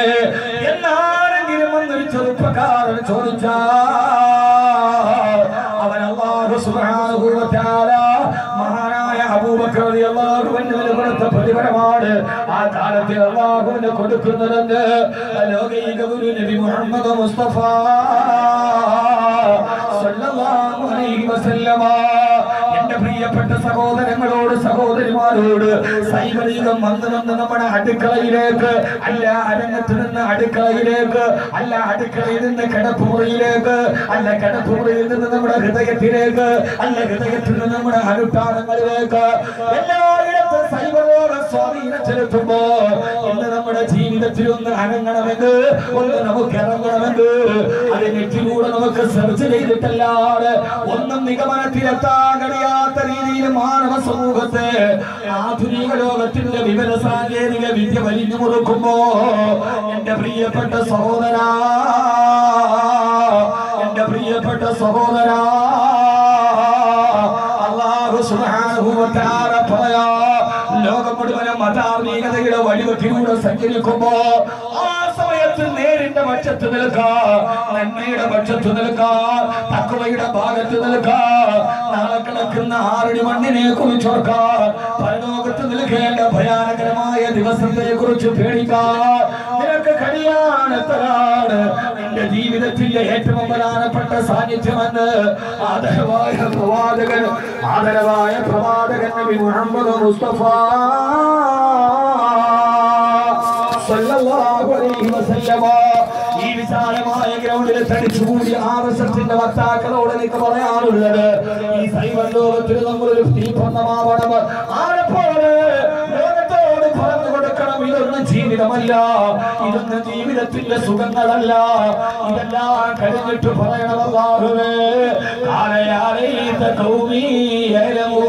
എന്നാരെങ്കിലും വന്നൊരു ചെറുപ്പക്കാരൻ ചോദിച്ചാൽ അവൻ അല്ലാഹു സുബ്ഹാനഹു വ തആല മഹാനായ അബൂബക്കർ റളിയല്ലാഹു അൻഹുവിന് കൊടുത്ത പ്രതിഫലമാണ് ആ കാലത്ത് അല്ലാഹുവിന് കൊടുക്കുന്നതെന്ന് ലോകൈക ഗുരു നബി മുഹമ്മദ് മുസ്തഫ സല്ലല്ലാഹു അലൈഹി വസല്ലമ. എന്റെ പ്രിയപ്പെട്ട സഹോദരങ്ങളോട് സഹോദരിമാരോട് സൈവരീകം വന്ന് വന്ന് നമ്മുടെ അടുക്കളയിലേക്ക് അല്ല അരങ്ങത്ത് നിന്ന് അടുക്കളയിലേക്ക് അല്ല അടുക്കളയിൽ നിന്ന് കിടപ്പുമുറിയിലേക്ക് അല്ല കിടപ്പുമുറിയിൽ നിന്ന് നമ്മുടെ ഹൃദയത്തിലേക്ക് അല്ല ഹൃദയത്തിൽ നിന്ന് നമ്മുടെ അനുഷ്ഠാനങ്ങളിലേക്ക് എല്ലായിടത്തും സൈവലോക സ്വാധീനം ചെലുത്തുമ്പോ ഇന്ന് നമ്മുടെ ജീവിതത്തിൽ ഒന്ന് അനങ്ങണമെന്ന് ഒന്ന് നമുക്ക് ഇറങ്ങണമെന്ന് അത് നെറ്റിലൂടെ നമുക്ക് സെർച്ച് ചെയ്തിട്ടല്ലാതെ ഒന്നും നിഗമനത്തിലെത്താൻ കഴിയാത്ത രീതിയിൽ മാനവ സമൂഹത്തെ ആധുനിക ലോകത്തിന്റെ വിവര സാങ്കേതിക വിദ്യ വലിഞ്ഞു മുറുക്കുമ്പോ എന്റെ പ്രിയപ്പെട്ട സഹോദരാ എന്റെ പ്രിയപ്പെട്ട സഹോദരാ അല്ലാഹു സുബ്ഹാനഹു വ തആല പറയാ ലോകം മുഴുവനും മതാർമീകതയുടെ വഴിവെക്കിലൂടെ സഞ്ചരിക്കുമ്പോ ആ സമയത്ത് നേരിന്റെ പക്ഷത്ത് നിൽക്കാ നന്മയുടെ പക്ഷത്ത് നിൽക്കാ തഖ്വയുടെ ഭാഗത്ത് നിൽക്കാ നാളെ കിടക്കുന്ന ആറടി മണ്ണിനെ കുറിച്ചോർക്കാ പരലോകത്ത് നിൽക്കേണ്ട ഭയാനകരമായ ദിവസത്തെ കുറിച്ച് പേടിക്കാ നിനക്ക് കഴിയാണെത്തലാണ് നിന്റെ ജീവിതത്തിന്റെ ഏറ്റവും പ്രധാനപ്പെട്ട സാന്നിധ്യമെന്ന് ആദരവായ പ്രവാചകൻ ആദരവായ പ്രവാചകൻ നബി മുഹമ്മദ് മുസ്തഫ സല്ലല്ലാഹു അലൈഹി വസല്ലമ. ഈ വിശാലമായ ഗ്രൗണ്ടിൽ തടിച്ചുകൂടി ആദർശത്തിന്റെ വക്താക്കളോട് എനിക്ക് പറയാനുള്ളത് ഈ സൈബർ ലോകത്തിൽ നമ്മളൊരു തീപന്നമാവണം. ആരെപ്പോലെ ലോകത്തോട് പറഞ്ഞു കൊടുക്കണം, ഇതൊന്നും ജീവിതമല്ല, ഇതൊന്നും ജീവിതത്തിന്റെ സുഖങ്ങളല്ല, ഇതെല്ലാം കഴിഞ്ഞിട്ട് പറയണം അല്ലാഹുവേ കാലയാലൈത ഖൗമി യഅലമൂ.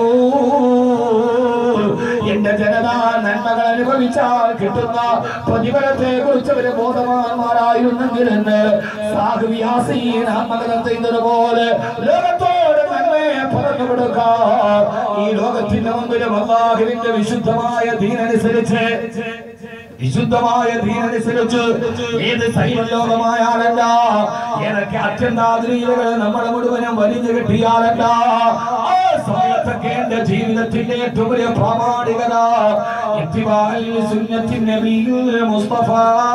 എന്റെ ജനത നന്മകൾ അനുഭവിച്ചാൽ കിട്ടുന്ന പ്രതിഫലത്തെ കുറിച്ച് ഒരു ബോധവാന്മാരായിരുന്നെങ്കിലെന്ന് സാഹുവ്യാസീൻ ആത്മകഥ ചെയ്തതുപോലെ ലോകത്തോട് നന്മയെ പറഞ്ഞു കൊടുക്കാം. ഈ ലോകത്തിന്റെ മുമ്പിലും അല്ലാഹുവിന്റെ വിശുദ്ധമായ ദീനനുസരിച്ച് വിശുദ്ധമായ ദീനനുസരിച്ച് ഏത് സൈവ ലോകമായാലല്ല, ഏതൊക്കെ അത്യന്താധുനികതകൾ നമ്മളെ മുഴുവനും വലിഞ്ഞു കിട്ടിയാലല്ല, ആ സമയത്തൊക്കെ എന്റെ ജീവിതത്തിന്റെ ഏറ്റവും വലിയ പ്രാമാണികത ഇത്തിബാഇ സുന്നത്തി നബിയിൽ മുസ്തഫ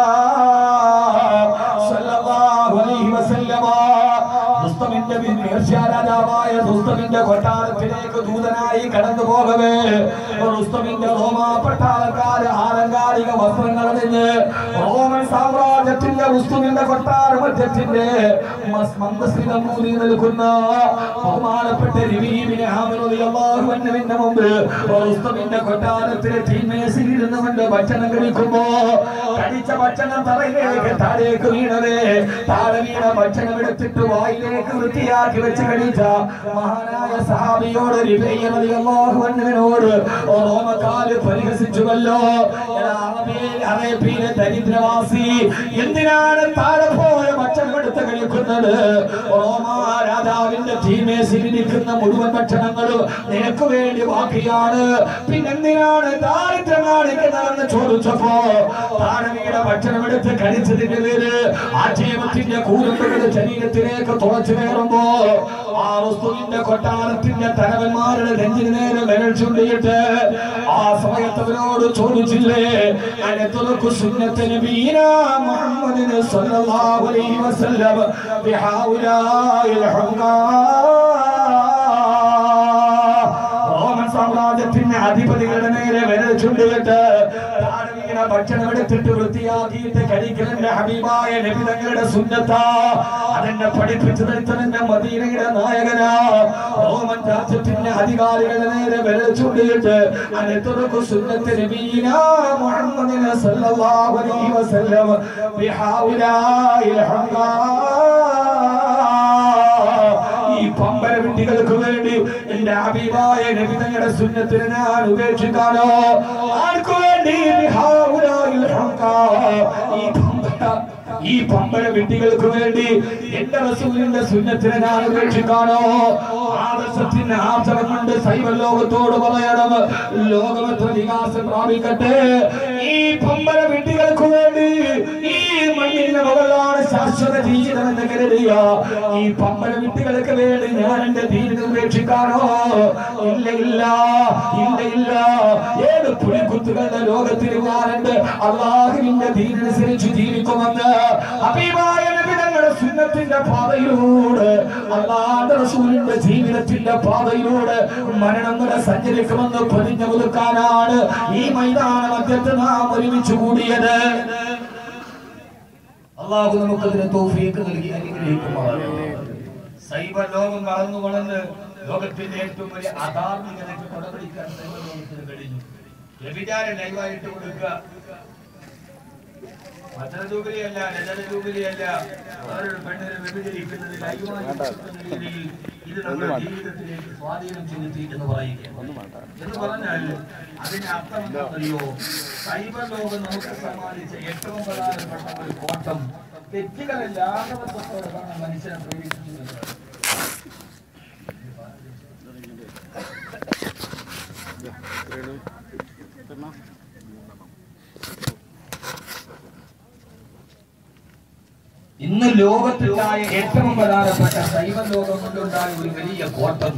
സല്ലല്ലാഹു അലൈഹി വസല്ലമ. റുസ്തമിന്റെ രാജാവായ റുസ്തമിന്റെ കൊട്ടാരത്തിലേക്ക് ദൂതനായി കടന്നു പോകവേ റുസ്തമിന്റെ റോമാ പട്ടാളക്കാര് ആലങ്കാരിക വസ്ത്രങ്ങൾ അണിഞ്ഞ് റോമൻ സാമ്രാജ്യത്തിന്റെ റുസ്തമിന്റെ കൊട്ടാര മധ്യത്തിന്റെ മന്ദസ്മിതം മൂടി നിൽക്കുന്ന ബഹുമാനപ്പെട്ട രബീബിനെ ആമിർ റളിയല്ലാഹു അൻഹുവിന്റെ മുമ്പിൽ റുസ്തമിന്റെ കൊട്ടാരത്തിലെ തീമേശയിൽ ഇരുന്നുകൊണ്ട് ഭക്ഷണം കഴിക്കുമ്പോ കഴിച്ച ഭക്ഷണം തറയിലേക്ക് താഴേക്ക് വീണവേ താഴെ വീണ ഭക്ഷണം എടുത്തിട്ട് വായിലേക്ക് വൃത്തിയാക്കി വെച്ച് കഴിച്ച മഹാനായ സഹാബിയോട് റളിയല്ലാഹു അൻഹുവിനോട് റോമക്കാര് പരിഹസിച്ചുവല്ലോ, അറേബ്യയിലെ ദരിദ്രവാസി എന്തിനാണ് താഴെ പോയ ഭക്ഷണം എടുത്ത് കഴിക്കുന്നത്? റോമാ രാജാവിന്റെ തീമേശയിലിരിക്കുന്ന മുഴുവൻ ഭക്ഷണങ്ങളും നിനക്ക് വേണ്ടി ബാക്കിയാണ്, പിന്നെന്തിനാണ് ദാരിദ്ര്യം കാണിക്കുന്നതെന്ന് ചോദിച്ചപ്പോ താഴെ വീണ ഭക്ഷണം എടുത്ത് കഴിച്ചതിന്റെ പേര് ആക്ഷേപത്തിന്റെ കൂരമ്പുകൾ ശരീരത്തിലേക്ക് തുളച്ചു കയറുമ്പോ ആ റുസ്തുമിന്റെ കൊട്ടാരത്തിന്റെ തലവന്മാരുടെ നെഞ്ചിന് നേരെ വിരൽ ചൂണ്ടിയിട്ട് ആ സമയത്ത് അവരോട് ചോദിച്ചില്ലേ, അനതുറക്കു സുന്നത്ത് നബീനാ മുഹമ്മദിന് സല്ലല്ലാഹു അലൈഹി വസല്ലം ബിഹൗലായിൽ ഹുംകാ. റോമൻ സാമ്രാജ്യത്തിന്റെ അധിപതികളുടെ നേരെ വിരൽ ചൂണ്ടിയിട്ട് ഭക്ഷണം എടുത്തിട്ട് വൃത്തിയാക്കിയിട്ട് കഴിക്കലിന്റെ ഹബീബായ നബി തങ്ങളുടെ സുന്നത്താ, അതെന്നെ പഠിപ്പിച്ചു തരുത്തതിന്റെ മദീനയുടെ നായകനാ. റോമൻ രാജ്യത്തിന്റെ അധികാരികളുടെ നേരെ വിരൽ ചൂണ്ടിയിട്ട് അനതുറക്കു സുന്നത്ത് നബീനാ മുഹമ്മദിന സല്ലല്ലാഹു അലൈഹി വസല്ലം ബിഹൗലായിൽ ഹുംകാ. ഈ പമ്പര വിട്ടികൾക്ക് വേണ്ടി എന്റെ ഹബീബായ നബി തങ്ങളുടെ സുന്നത്തിനെ ഞാൻ ഉപേക്ഷിക്കാനോ? ആർക്കു വേണ്ടി? ബിഹൗലായിൽ ഹുംകാ. ഈ പമ്പര ഈ പമ്പര വിട്ടികൾക്ക് വേണ്ടി എന്റെ റസൂലിന്റെ സുന്നത്തിനെ ഞാൻ ഉപേക്ഷിക്കാനോ? ആദർശത്തിന്റെ ആർജവം കൊണ്ട് സൈവ ലോകത്തോട് പറയണം, ലോകമെത്ര വികാസം പ്രാപിക്കട്ടെ, ഈ പമ്പര വിട്ടികൾക്ക് വേണ്ടി, ഈ മണ്ണിന്റെ മുകളിലാണ് ശാശ്വത ജീവിതം എന്ന് കരുതിയ ഈ പമ്പല വിട്ടുകൾക്ക് വേണ്ടി ഞാൻ എന്റെ ദീനിനെ ഉപേക്ഷിക്കാനോ? ഇല്ല ഇല്ല ഇല്ല ഇല്ല. ഏത് പുലിക്കുത്തുകളുടെ ലോകത്തിൽ ഞാനുണ്ട് അള്ളാഹുവിന്റെ ദീനനുസരിച്ച് ജീവിക്കുമെന്ന് ഹബീബായ നബി തങ്ങളുടെ സുന്നത്തിന്റെ പാതയിലൂടെ അല്ലാഹുവിന്റെ റസൂലിന്റെ ജീവിതത്തിന്റെ പാതയിലൂടെ മരണം വരെ സഞ്ചരിക്കുമെന്ന് പ്രതിജ്ഞ പുതുക്കാനാണ് ഈ മൈതാന മധ്യത്ത് നാം ഒരുമിച്ച് കൂടിയത്. അള്ളാഹു നമുക്കതിന് തൗഫീഖ് നൽകി അനുഗ്രഹിക്കുമാറാകട്ടെ. സൈബർ ലോകം വളർന്നു വളർന്ന് ലോകത്തിന്റെ ഏറ്റവും വലിയ അധാർമികതയ്ക്ക് കൊടപിടിക്കാൻ സൈബർ ലോകത്തിന് കഴിഞ്ഞു. വ്യഭിചാരം ലൈവായിട്ട് കൊടുക്കുക, വചനജൂബിലിയല്ല, രജതജൂബിലിയല്ല, വേറൊരു പെണ്ണിനെ വ്യഭിചരിക്കുന്നത് ലൈവായി രീതിയിൽ ഇത് നമ്മുടെ ജീവിതത്തിലേക്ക് സ്വാധീനം ചെലുത്തിയിട്ടെന്ന് പറയുക എന്ന് പറഞ്ഞാൽ അതിന്റെ അർത്ഥം എന്താണെന്നറിയോ? സൈബർ ലോകം നമുക്ക് സമ്മാനിച്ച ഏറ്റവും പ്രധാനപ്പെട്ട ഒരു കോട്ടം തെറ്റുകളെല്ലാം മനുഷ്യനെ പ്രവേശിക്കുന്നത്. ഇന്ന് ലോകത്തിലായ ഏറ്റവും പ്രധാനപ്പെട്ട സൈബർ ലോകം കൊണ്ടുണ്ടായ ഒരു വലിയ കോട്ടം.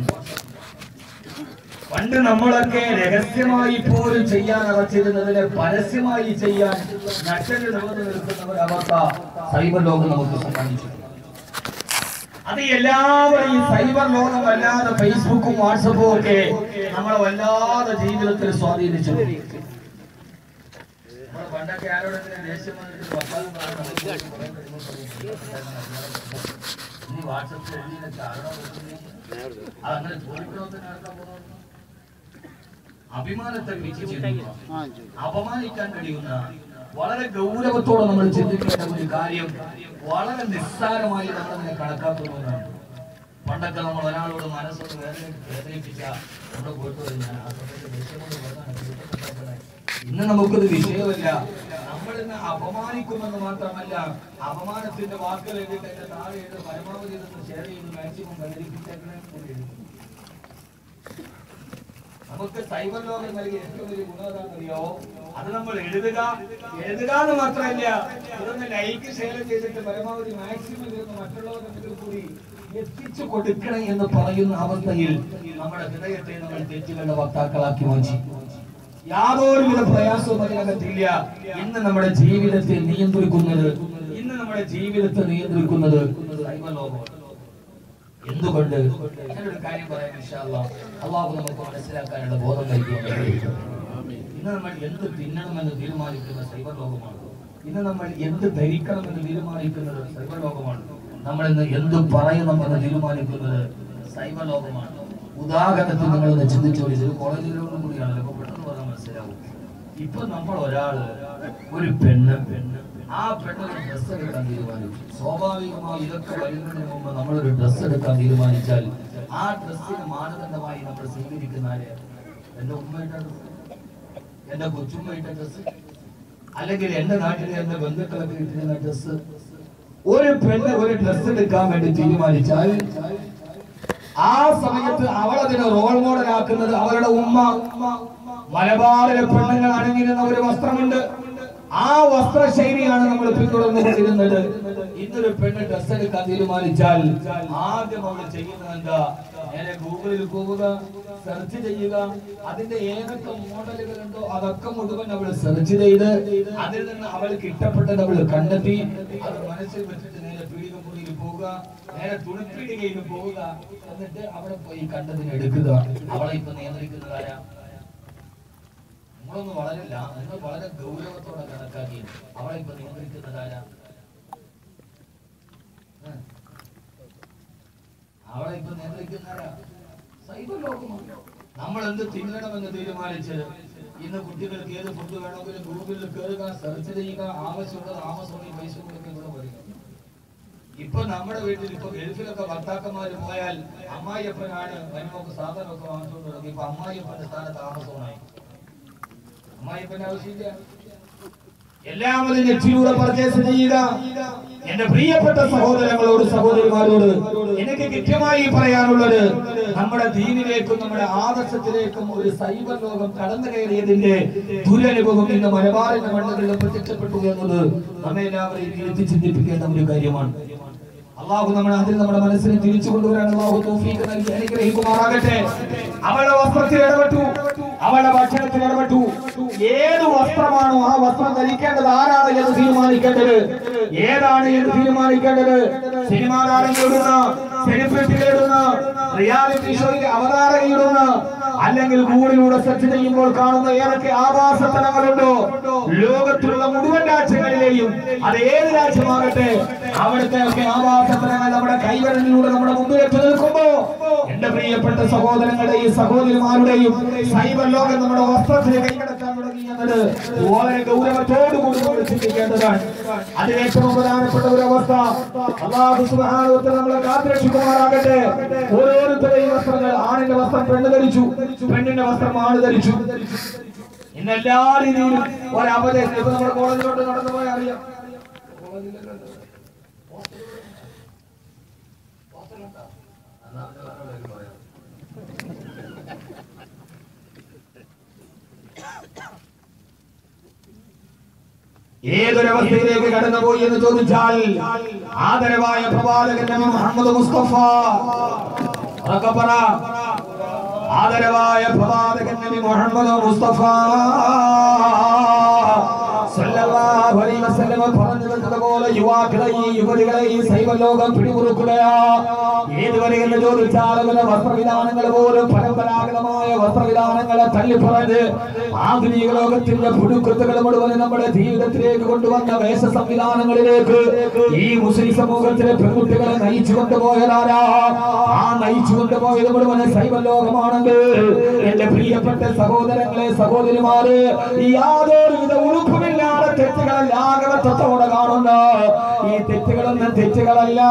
പണ്ട് നമ്മളൊക്കെ രഹസ്യമായി പോലും ചെയ്യാൻ അടച്ചിരുന്നതിനെ പരസ്യമായി ചെയ്യാൻ നട്ടല് നിവർന്നു നിൽക്കുന്ന ഒരവസ്ഥ സൈബർ ലോകം നമുക്ക് സമ്മാനിച്ചു. അത് എല്ലാവരും ഈ സൈബർ ലോകം വല്ലാതെ ഫേസ്ബുക്കും വാട്സപ്പും ഒക്കെ നമ്മളെ വല്ലാതെ ജീവിതത്തിൽ സ്വാധീനിച്ചു. പണ്ടൊക്കെ ആരോടെങ്കിലും ദേഷ്യം ഇനി വാട്സപ്പിൽ എഴുതിയൊക്കെ അങ്ങനെ ചോദിക്കണമെന്ന് നടക്കാൻ പോകുന്നു. അഭിമാനത്തെ അപമാനിക്കാൻ കഴിയുന്ന വളരെ ഗൗരവത്തോടെ നമ്മൾ ചിന്തിക്കേണ്ട ഒരു കാര്യം വളരെ നിസ്സാരമായി നമ്മളതിനെ കണക്കാക്കുന്നതാണ്. പണ്ടൊക്കെ നമ്മൾ ഒരാളോട് മനസ്സോട് വേദന വേദനിപ്പിച്ച നമ്മുടെ പോയിട്ട് കഴിഞ്ഞാൽ ആ സമയത്ത് ദേഷ്യം ഇന്ന് നമുക്കത് വിഷയമല്ല. നമ്മളിന്ന് അപമാനിക്കുമെന്ന് മാത്രമല്ല, അപമാനത്തിന്റെ വാക്കുകൾ എഴുതിയിട്ട് എന്റെ താഴെ എഴുതി പരമാവധി ഇതൊന്ന് ഷെയർ ചെയ്ത് മാക്സിമം പരിഹരിപ്പിച്ചേക്കണേ. നമുക്ക് സൈബർ ലോകം നൽകിയ ഏറ്റവും വലിയ ഗുണമറിയോ? അത് നമ്മൾ എഴുതുക എഴുതുക എന്ന് മാത്രമല്ല, ഇതൊന്ന് ലൈക്ക് ഷെയർ ചെയ്തിട്ട് പരമാവധി മാക്സിമം ഇതൊന്ന് മറ്റുള്ളവർക്ക് കൂടി എത്തിച്ചു കൊടുക്കണം എന്ന് പറയുന്ന അവസ്ഥയിൽ നമ്മുടെ ഹൃദയത്തെ നമ്മൾ തെറ്റുകളുടെ വക്താക്കളാക്കി മാറ്റി. യാതൊരുവിധ പ്രയാസവും അതിനകത്തില്ല. ഇന്ന് നമ്മുടെ ജീവിതത്തെ നിയന്ത്രിക്കുന്നത് ഇന്ന് നമ്മുടെ ജീവിതത്തെ നിയന്ത്രിക്കുന്നത് സൈബർ ലോകമാണ്. എന്തുകൊണ്ട്? ഞാനൊരു കാര്യം പറയാം ഇൻഷാ അല്ലാഹ്. അല്ലാഹു നമുക്ക് മനസ്സിലാക്കാനുള്ള ബോധം നൽകുകയാണ്. ഇന്ന് നമ്മൾ എന്ത് തിന്നണമെന്ന് തീരുമാനിക്കുന്ന സൈബർ ലോകമാണ്. ഇന്ന് നമ്മൾ എന്ത് ധരിക്കണമെന്ന് തീരുമാനിക്കുന്നത് സൈബർ ലോകമാണ്. നമ്മൾ ഇന്ന് എന്ത് പറയണമെന്ന് തീരുമാനിക്കുന്നത് സൈബർ ലോകമാണ്. ഉദാഹരണത്തിൽ നിങ്ങളൊന്ന് ചിന്തിച്ചോളൂ. ഇത് കോളേജിലോടും കൂടിയാണല്ലോ, അപ്പൊ പെട്ടെന്ന് പറഞ്ഞാൽ മനസ്സിലാവും. ഇപ്പൊ നമ്മൾ ഒരാള് ഒരു പെണ്ണ് പെണ്ണ് ആ പെണ്ണ് ഒരു ഡ്രസ്സ് എടുക്കാൻ തീരുമാനിച്ചു. സ്വാഭാവികമായി ഇതൊക്കെ വരുന്നതിന് മുമ്പ് നമ്മളൊരു ഡ്രസ്സ് എടുക്കാൻ തീരുമാനിച്ചാൽ ആ ഡ്രസ്സിന് മാനദണ്ഡമായി നമ്മൾ സ്വീകരിക്കുന്ന ആരെയാണ്? എന്റെ ഉമ്മയുടെ ഡ്രസ്സ്, എന്റെ കൊച്ചുമ്മയുടെ ഡ്രസ്സ്, അല്ലെങ്കിൽ എന്റെ നാട്ടിലെ എന്റെ ബന്ധുക്കളൊക്കെ കിട്ടുന്ന ഡ്രസ്സ്. ഒരു പെണ്ണ് ഒരു ഡ്രസ്സ് എടുക്കാൻ വേണ്ടി തീരുമാനിച്ചാൽ ആ സമയത്ത് അവൾ അതിനെ റോൾ മോഡൽ ആക്കുന്നത് അവരുടെ ഉമ്മ. മലബാറിലെ പെണ്ണുങ്ങൾ അണിഞ്ഞിരുന്ന ഒരു വസ്ത്രമുണ്ട്, ആ വസ്ത്രശൈലിയാണ് നമ്മൾ പിന്തുടർന്നുകൊണ്ടിരുന്നത്. ഇന്നൊരു പെണ്ണ് ഡ്രസ് എടുക്കാൻ തീരുമാനിച്ചാൽ ആദ്യം അവൾ ചെയ്യുന്നത് എന്താ? നേരെ ഗൂഗിളിൽ പോവുക, സെർച്ച് ചെയ്യുക, അതിന്റെ ഏതൊക്കെ മോഡലുകൾ ഉണ്ടോ അതൊക്കെ മുഴുവൻ അവൾ സെർച്ച് ചെയ്ത് അതിൽ നിന്ന് അവൾക്ക് ഇഷ്ടപ്പെട്ടത് അവൾ കണ്ടെത്തി അത് മനസ്സിൽ വെച്ചിട്ട് നേരെ പീഡികപ്പുറയിൽ പോവുക, നേരെ തുണിപ്പീടികയിൽ പോവുക, എന്നിട്ട് അവിടെ പോയി കണ്ടതിന് എടുക്കുക. അവളെ ഇപ്പൊ നിയന്ത്രിക്കുന്നതാരാ? നമ്മളൊന്നും വളരില്ല, നിങ്ങൾ വളരെ ഗൗരവത്തോടെ കണക്കാക്കി അവളെ ഇപ്പൊ നിയന്ത്രിക്കുന്നതാരാ? അവളെ ഇപ്പൊ നിയന്ത്രിക്കുന്നതാരാ? സൈബർ ലോകമാണ്. നമ്മൾ എന്ത് തിന്നണമെന്ന് തീരുമാനിച്ച് ഇന്ന് കുട്ടികൾക്ക് ഏത് ഫുഡ് വേണമെങ്കിലും ഗൂഗിളിൽ കയറുക, സെർച്ച് ചെയ്യുക, ആവശ്യമുള്ളത് ആമസോണിൽ പൈസ കൊടുക്കുക, ഇവിടെ വരിക. ഇപ്പൊ നമ്മുടെ വീട്ടിൽ ഇപ്പൊ ഗൾഫിലൊക്കെ ഭർത്താക്കന്മാര് പോയാൽ അമ്മായിയപ്പനാണ് വരുമ്പോ സാധനമൊക്കെ വാങ്ങിച്ചുകൊണ്ട് തുടങ്ങി. ഇപ്പൊ അമ്മായിയപ്പന്റെ സ്ഥാനത്ത് ആമസോണായി. അമ്മായിപ്പന്റെ ആവശ്യമില്ല. എല്ലാവരും നെറ്റിലൂടെ പർച്ചേസ് ചെയ്യുക. എന്റെ പ്രിയപ്പെട്ട സഹോദരങ്ങളോട് സഹോദരിമാരോട് എനിക്ക് കൃത്യമായി പറയാനുള്ളത്, നമ്മുടെ ദീനിലേക്കും നമ്മുടെ ആദർശത്തിലേക്കും ഒരു സൈബർ ലോകം കടന്നു കയറിയതിന്റെ ദുരനുഭവം ഇന്ന് മലബാറിന്റെ മണ്ഡലങ്ങളിൽ പ്രത്യക്ഷപ്പെട്ടു എന്നത് നമ്മെ എല്ലാവരെയും ഇരുത്തി ചിന്തിപ്പിക്കേണ്ട ഒരു കാര്യമാണ്. അള്ളാഹു നമ്മളെ അതിൽ നമ്മുടെ മനസ്സിനെ തിരിച്ചു കൊണ്ടുവരാൻ അള്ളാഹു തൗഫീഖ് നൽകി അനുഗ്രഹിക്കുമാറാകട്ടെ. അവളുടെ വസ്ത്രത്തിൽ ഇടപെട്ടു, അവളുടെ ഭക്ഷണത്തിൽ ഇടപെട്ടു. ഏത് വസ്ത്രമാണോ ആ വസ്ത്രം ധരിക്കേണ്ടത് ആരാണ് എന്ന് തീരുമാനിക്കേണ്ടത്, ഏതാണ് എന്ന് തീരുമാനിക്കേണ്ടത്. സിനിമാ താരങ്ങളിടുന്ന, സെലിബ്രിറ്റികളിടുന്ന, റിയാലിറ്റി ഷോയിൽ അവതാരകയിടുന്ന, അല്ലെങ്കിൽ ഗൂഗിളിലൂടെ സെർച്ച് ചെയ്യുമ്പോൾ കാണുന്ന ഏതൊക്കെ ആവാസ സ്ഥലങ്ങളുണ്ടോ ലോകത്തിലുള്ള മുഴുവൻ രാജ്യങ്ങളിലെയും, അത് ഏത് രാജ്യമാകട്ടെ, അവിടുത്തെ ഒക്കെ ആവാസ സ്ഥലങ്ങൾ നമ്മുടെ കൈവരലിലൂടെ നമ്മുടെ മുമ്പിൽ എത്തി നിൽക്കുമ്പോ എന്റെ പ്രിയപ്പെട്ട സഹോദരങ്ങളുടെയും സഹോദരിമാരുടെയും സൈബർ ലോകം നമ്മുടെ വസ്ത്രത്തിൽ കൈകടക്കാൻ തുടങ്ങി എന്നത് വളരെ ഗൗരവത്തോടുകൂടി നമ്മൾ ചിന്തിക്കേണ്ടതാണ്. അതിൽ ഏറ്റവും പ്രധാനപ്പെട്ട ഒരു അവസ്ഥ അല്ലാഹു സുബ്ഹാനഹു വ തആല നമ്മളെ കാത്തുരക്ഷിക്കുമാറാകട്ടെ. ഓരോരുത്തരുടെയും വസ്ത്രങ്ങൾ, ആണിന്റെ വസ്ത്രം പെണ്ണ് ധരിച്ചു, പെണ്ണിന്റെ വസ്ത്രം ആണ് ധരിച്ചു. ഇന്ന് എല്ലാ രീതിയിലും ഒരപദേശം. ഇപ്പൊ നമ്മുടെ കോളേജിലോട്ട് നടന്നു പോയാൽ അറിയാം, ഏതൊരവസ്ഥയിലേക്ക് കടന്നുപോയി എന്ന് ചോദിച്ചാൽ ആദരവായ പ്രവാചകൻ നബി മുഹമ്മദ് മുസ്തഫ, ആദരവായ പ്രവാചകൻ നബി മുഹമ്മദ് മുസ്തഫ സല്ലല്ലാഹു അലൈഹി വസല്ലം പറഞ്ഞതുപോലെ യുവാക്കളെയും യുവതികളെയും സൈബർ ലോകം പിടിമുറുക്കുകയാ. ഏതുവരെ എന്ന് ചോദിച്ചാൽ അവരുടെ വസ്ത്രവിധാനങ്ങൾ പോലും പരമ്പരാഗതമായ വസ്ത്രവിധാനങ്ങളെ തള്ളിപ്പറഞ്ഞ് ആധുനിക ലോകത്തിന്റെ പുടുക്കുത്തുകൾ മുഴുവൻ നമ്മുടെ ജീവിതത്തിലേക്ക് കൊണ്ടുവന്ന വേഷ സംവിധാനങ്ങളിലേക്ക് ഈ മുസ്ലിം സമൂഹത്തിലെ പെൺകുട്ടികളെ നയിച്ചു കൊണ്ടുപോയതാരാ? ആ നയിച്ചു കൊണ്ടുപോയത് മുഴുവൻ സൈബർ ലോകമാണെങ്കിൽ എന്റെ പ്രിയപ്പെട്ട സഹോദരങ്ങളെ സഹോദരിമാര്, യാതൊരുവിധ ഉളുപ്പുമില്ല തെറ്റുകളല്ല ആകവത്വത്തോടെ കാണുന്ന ഈ തെറ്റുകളൊന്നും തെറ്റുകളല്ല.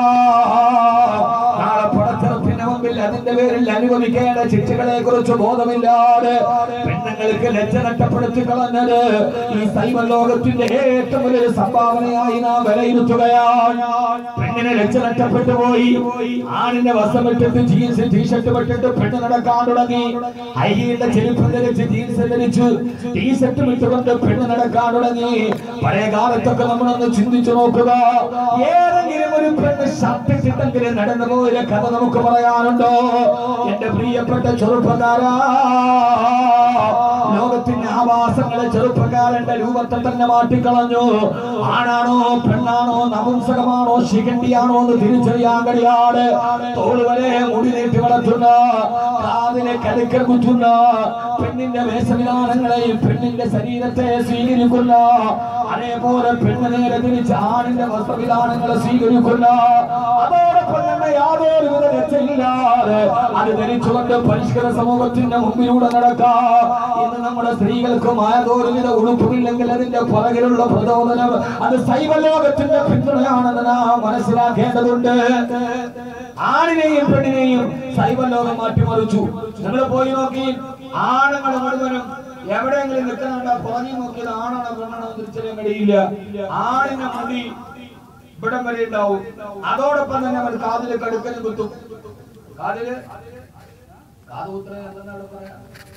നാളെ പടച്ചറപ്പിന്റെ മുമ്പിൽ അതിന്റെ പേരിൽ അനുഭവിക്കേണ്ട ശിക്ഷകളെ കുറിച്ച് ബോധമില്ലാതെ പെണ്ണുങ്ങൾക്ക് ലജ്ജ നഷ്ടപ്പെടുത്തി കളഞ്ഞത് ഈ സൈബർ ലോകത്തിന്റെ ഏറ്റവും വലിയൊരു സംഭാവനയായി നാം വിലയിരുത്തുകയാണ്. പെണ്ണിനെ ലജ്ജ നഷ്ടപ്പെട്ടു പോയി. ആണിന്റെ വസ്ത്രമിട്ടിട്ട് ജീൻസ് ടീഷർട്ട് വിട്ടിട്ട് പെണ്ണ് നടക്കാൻ തുടങ്ങി. ഹൈഹീലിന്റെ ചെരുപ്പ് ധരിച്ച് ജീൻസ് ധരിച്ചു ടീഷർട്ട് ഇട്ടുകൊണ്ട് പെണ്ണ് നടക്കാൻ തുടങ്ങി. പഴയ കാലത്തൊക്കെ നമ്മളൊന്ന് ചിന്തിച്ചു നോക്കുക, ഏതെങ്കിലും ഒരു പെണ്ണ് ഷർട്ടിട്ടെങ്കിലും നടന്നു പോയ കഥ നമുക്ക് പറയാനുണ്ടോ? എന്റെ പ്രിയപ്പെട്ട ചെറുപ്പക്കാരാ, ലോകത്തിന്റെ ആവാസങ്ങളെ ചെറുപ്പക്കാരന്റെ രൂപത്തെ തന്നെ മാറ്റിക്കളഞ്ഞു. ആണാണോ പെണ്ണാണോ നപുംസകമാണോ ശിഖണ്ഡിയാണോ എന്ന് തിരിച്ചറിയാൻ കഴിയാതെ തോള് വരെ മുടി നീട്ടി വളർത്തുന്ന, കാതിലെ കടുക്കൽ കുത്തുന്ന പെണ്ണിന്റെ വേഷവിധാനങ്ങളെയും പെണ്ണിന്റെ ശരീരത്തെ സ്വീകരിക്കുന്ന, അതേപോലെ പെണ്ണ് നേരെ തിരിച്ച് ആണിന്റെ വസ്ത്രവിധാനങ്ങളെ സ്വീകരിക്കുന്ന, അതോടൊപ്പം തന്നെ യാതൊരുവിധ രക്ഷയില്ലാതെ അത് ധരിച്ചുകൊണ്ട് പരിഷ്കൃത സമൂഹത്തിന്റെ മുമ്പിലൂടെ നടക്കാം. ഇന്ന് നമ്മുടെ സ്ത്രീകൾക്കും യാതൊരുവിധ ഉടുപ്പുമില്ലെങ്കിൽ അതിന്റെ പുറകിലുള്ള പ്രചോദനം അത് സൈബർ ലോകത്തിന്റെ പിന്തുണയാണെന്ന് നാം മനസ്സിലാക്കേണ്ടതുണ്ട്. ആണിനെയും പെണ്ണിനെയും സൈബർ ലോകം മാറ്റിമറിച്ചു. നിങ്ങൾ പോയി നോക്കി, ആണുങ്ങൾ മുഴുവനും എവിടെയെങ്കിലും നിൽക്കുന്നുണ്ടോ പുറകെ നോക്കിയത് ആണാണോ പെണ്ണാണോ തിരിച്ചറിയാൻ കഴിയില്ല. ആണിന്റെ മുടി ഇവിടം വരെ ഉണ്ടാവും. അതോടൊപ്പം തന്നെ അവർ കാതില് കടുക്കലും കുത്തും. കാതില് കാത് കുത്തുക എന്താണ് അവിടെ പറയാ?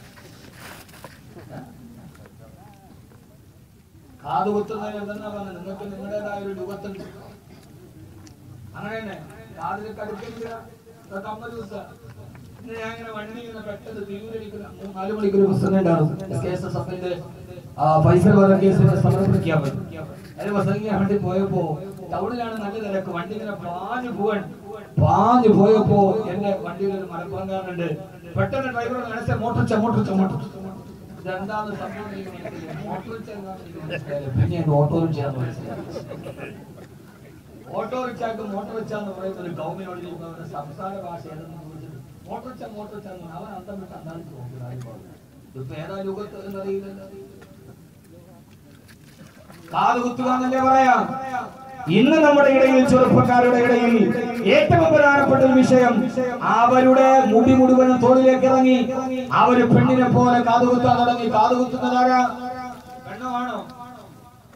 കാത് കുത്തുന്നത് എന്തെന്നാ പറഞ്ഞത്? നിങ്ങൾക്ക് നിങ്ങളുടേതായ ഒരു രൂപത്തുണ്ട്. അങ്ങനെ തന്നെ കാതില് കടുക്കലില്ല, കമ്മൽ കുത്തുക. ഞാൻ ഇങ്ങനെ വണ്ടി ഇങ്ങനെ പെട്ടെന്ന് തിരൂരടിക്കുന്ന നാല് മണിക്കൂർ പുസ്തകം ഉണ്ടായിരുന്നു. എസ് കെ എസ് എസ് എഫിന്റെ ഫൈസൽ വധ കേസിനെ സമർപ്പിക്കാൻ പറ്റും. അതിന് പ്രസംഗിക്കാൻ വേണ്ടി പോയപ്പോ ടൗണിലാണ് നല്ല തിരക്ക്. വണ്ടി ഇങ്ങനെ പാഞ്ഞു പോവാൻ പാഞ്ഞു പോയപ്പോ എന്റെ വണ്ടിയിൽ ഒരു മലപ്പുറംകാരനുണ്ട്. പെട്ടെന്ന് ഡ്രൈവർ മനസ്സിൽ മോട്ടർ മോട്ടർ മോട്ടർ ഇതെന്താണ് സംഭവം? പിന്നെ ഓട്ടോറിക്ഷ ഓട്ടോറിക്ഷക്ക് മോട്ടോർ റിക്ഷ എന്ന് പറയുന്നത് ഒരു ഗവൺമെന്റ് സംസ്ഥാന ഭാഷ ഏതെന്ന് ചോദിച്ചിട്ട് മോട്ടോറിച്ച മോട്ടോറിച്ച അവൻ അന്തം വിട്ട് അന്താളിച്ച് നോക്കുക. ഇപ്പൊ ഏതാ യുഗത്ത് എന്നറിയില്ല. കാത് കുത്തുക എന്നല്ലേ പറയാം. ഇന്ന് നമ്മുടെ ഇടയിൽ ചെറുപ്പക്കാരുടെ ഇടയിൽ ഏറ്റവും പ്രധാനപ്പെട്ട ഒരു വിഷയം, അവരുടെ മുടി മുഴുവനും തോളിലേക്ക് ഇറങ്ങി അവര് പെണ്ണിനെ പോലെ കാതുകുത്താൻ തുടങ്ങി. കാതുകുത്തുന്നതാരാ? പെണ്ണാണോ?